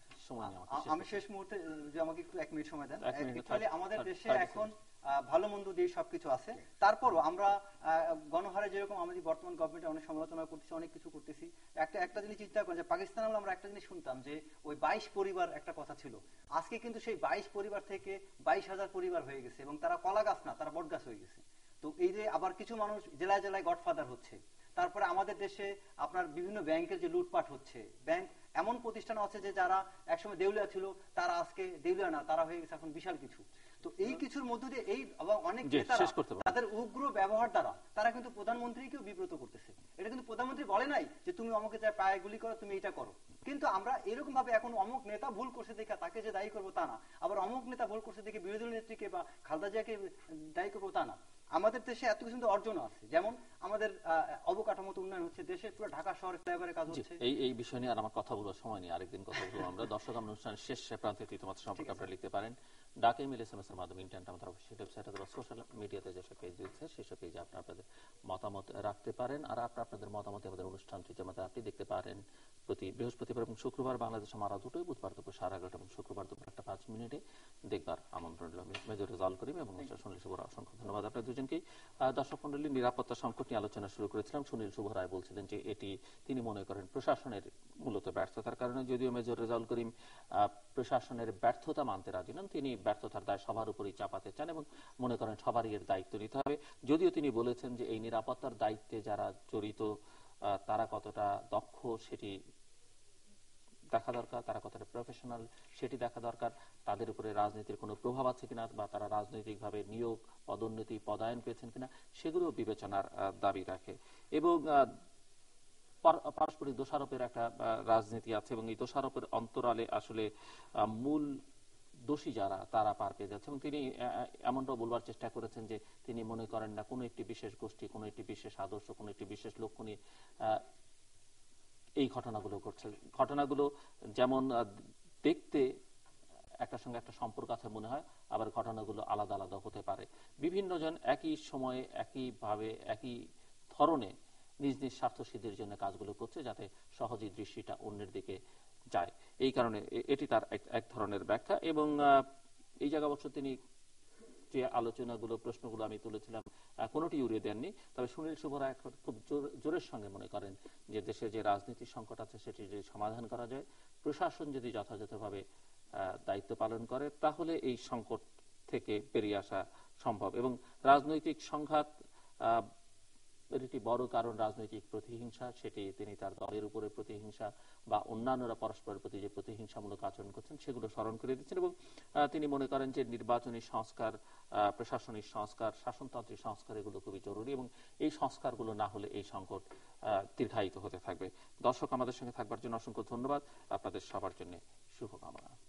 আমি শেষ মুহূর্তে যে আমাকে একটু এক মিনিট সময় দেন। অ্যাকচুয়ালি আমাদের দেশে এখন ভালো মন্দ দিয়ে সবকিছু আছে, তারপরও আমরা গণহারে যেরকম আমাদের বর্তমান গভর্নমেন্টে অনেক সমালোচনা করতেছি, অনেক কিছু করতেছি, একটা একটা জিনিস চিন্তা করেন যে পাকিস্তান আমলে আমরা একটা জিনিস শুনতাম যে ওই বাইশ পরিবার একটা কথা ছিল, আজকে কিন্তু সেই বাইশ পরিবার থেকে বাইশ হাজার পরিবার হয়ে গেছে এবং তারা কলা গাছ না, তারা বট গাছ হয়ে গেছে। তো এই যে আবার কিছু মানুষ জেলায় জেলায় গডফাদার হচ্ছে। তারপরে আমাদের দেশে আপনার বিভিন্ন ব্যাংকের যে লুটপাট হচ্ছে, ব্যাংক এমন প্রতিষ্ঠান আছে যে যারা একসময় দেউলিয়া ছিল তারা আজকে দেউলিয়া না, তারা হয়ে গেছে এখন বিশাল কিছু। তো এই কিছুর মধ্য দিয়ে এই অনেক নেতারা তাদের উগ্র ব্যবহার দ্বারা তারা কিন্তু প্রধানমন্ত্রীকেও বিব্রত করতেছে। এটা কিন্তু প্রধানমন্ত্রী বলে নাই যে তুমি অমুকে চাই পায়ে গুলি করো, তুমি এটা করো, কিন্তু আমরা এরকম ভাবে এখন অমুক নেতা ভুল করছে দেখে তাকে যে দায়ী করবো তা না, আবার অমুক নেতা ভুল করছে দেখে বিরোধী নেত্রীকে বা খালেদা জিয়াকে দায়ী করবো তা না। আমাদের দেশে এত কিছু অর্জন আছে, যেমন আমাদের অবকাঠামোগত উন্নয়ন হচ্ছে, দেশের পুরো ঢাকা শহর ফ্লাইওভারের কাজ হচ্ছে। এই এই বিষয় নিয়ে আর আমার কথা বলার সময় নেই, আরেকদিন কথা বলবো আমরা। দর্শক আমরা অনুষ্ঠানের শেষ প্রান্তে তৃতীয় মাত্রা সম্পর্কে আপনারা লিখতে পারেন ডাক, ইমেল, এসএমএস এর মাধ্যমে, ইন্টারনেট আমাদের অফিসিয়াল ওয়েবসাইট অথবা সোশ্যাল মিডিয়াতে যেসব পেজ রয়েছে সেসব পেজে আপনারা আপনাদের মতামত রাখতে পারেন। আর আপনারা আপনাদের মতামত আমাদের অনুষ্ঠান তৃতীয় মাত্রা আপনি দেখতে পারেন প্রতি বৃহস্পতিবার এবং শুক্রবার বাংলাদেশে মারা দুটোই, বুধবার দুপুর সাড়ে এগারোটা এবং শুক্রবার দুপুর একটা পাঁচ মিনিটে দেখবার আমন্ত্রণ রইল। আমি মেজর রেজাল্ট করিম এবং মিস্টার সুনীল শুভ রায়, অসংখ্য ধন্যবাদ আপনার দুজনকেই। দর্শক মন্ডলী, নিরাপত্তা সংকট নিয়ে আলোচনা শুরু করেছিলাম। সুনীল শুভ রায় বলছিলেন যে এটি তিনি মনে করেন প্রশাসনের মূলত ব্যর্থতার কারণে, যদিও মেজর রেজাল্ট করিম প্রশাসনের ব্যর্থতা মানতে রাজি নন, তিনি ব্যর্থতার দায় সবার উপরই চাপাতে চান এবং মনে করেন সবারই এর দায়িত্ব নিতে হবে। যদিও তিনি বলেছেন যে এই নিরাপত্তার দায়িত্বে যারা জড়িত তারা কতটা দক্ষ সেটি দেখা দরকার, তারা কতটা প্রফেশনাল সেটি দেখা দরকার, তাদের উপরে রাজনীতির কোনো প্রভাব আছে কিনা বা তারা রাজনৈতিকভাবে নিয়োগ পদোন্নতি পদায়ন পেয়েছেন কিনা সেগুলো বিবেচনার দাবি রাখে। এবং পারস্পরিক দোষারোপের একটা রাজনীতি আছে এবং এই দোষারোপের অন্তরালে আসলে মূল দোষী যারা তারা পার পেয়ে যাচ্ছে। এবং তিনি এমনটাও বলবার চেষ্টা করেছেন যে তিনি মনে করেন না কোনো একটি বিশেষ গোষ্ঠী, কোনো একটি বিশেষ আদর্শ, কোনো একটি বিশেষ লক্ষ্য নিয়ে এই ঘটনাগুলো ঘটছে। ঘটনাগুলো যেমন দেখতে একটার সঙ্গে একটা সম্পর্ক আছে মনে হয়, আবার ঘটনাগুলো আলাদা আলাদা হতে পারে। বিভিন্ন জন একই সময়ে একইভাবে একই ধরনে নিজ নিজ স্বার্থ সিদ্ধির জন্য কাজগুলো করছে যাতে সহজেই দৃষ্টিটা অন্যের দিকে যায়। এই কারণে এটি তার এক ধরনের ব্যাখ্যা। এবং এই জায়গা অবশ্য তিনি যে আলোচনাগুলো প্রশ্নগুলো আমি তুলেছিলাম কোনোটি উড়িয়ে দেননি। তবে সুনীল শুভ রায় খুব জোরের সঙ্গে মনে করেন যে দেশে যে রাজনীতির সংকট আছে সেটি যদি সমাধান করা যায়, প্রশাসন যদি যথাযথভাবে দায়িত্ব পালন করে তাহলে এই সংকট থেকে বেরিয়ে আসা সম্ভব। এবং রাজনৈতিক সংঘাত একটি বড় কারণ রাজনৈতিক প্রতিহিংসা, সেটি তিনি তার দলের উপরে প্রতিহিংসা বা অন্যান্যরা পরস্পরের প্রতি যে প্রতিহিংসামূলক আচরণ করছেন সেগুলো স্মরণ করে দিচ্ছেন। এবং তিনি মনে করেন যে নির্বাচনী সংস্কার, প্রশাসনিক সংস্কার, শাসনতান্ত্রিক সংস্কার এগুলো খুবই জরুরি এবং এই সংস্কারগুলো না হলে এই সংকট দীর্ঘায়িত হতে থাকবে। দর্শক, আমাদের সঙ্গে থাকবার জন্য অসংখ্য ধন্যবাদ। আপনাদের সবার জন্য শুভকামনা।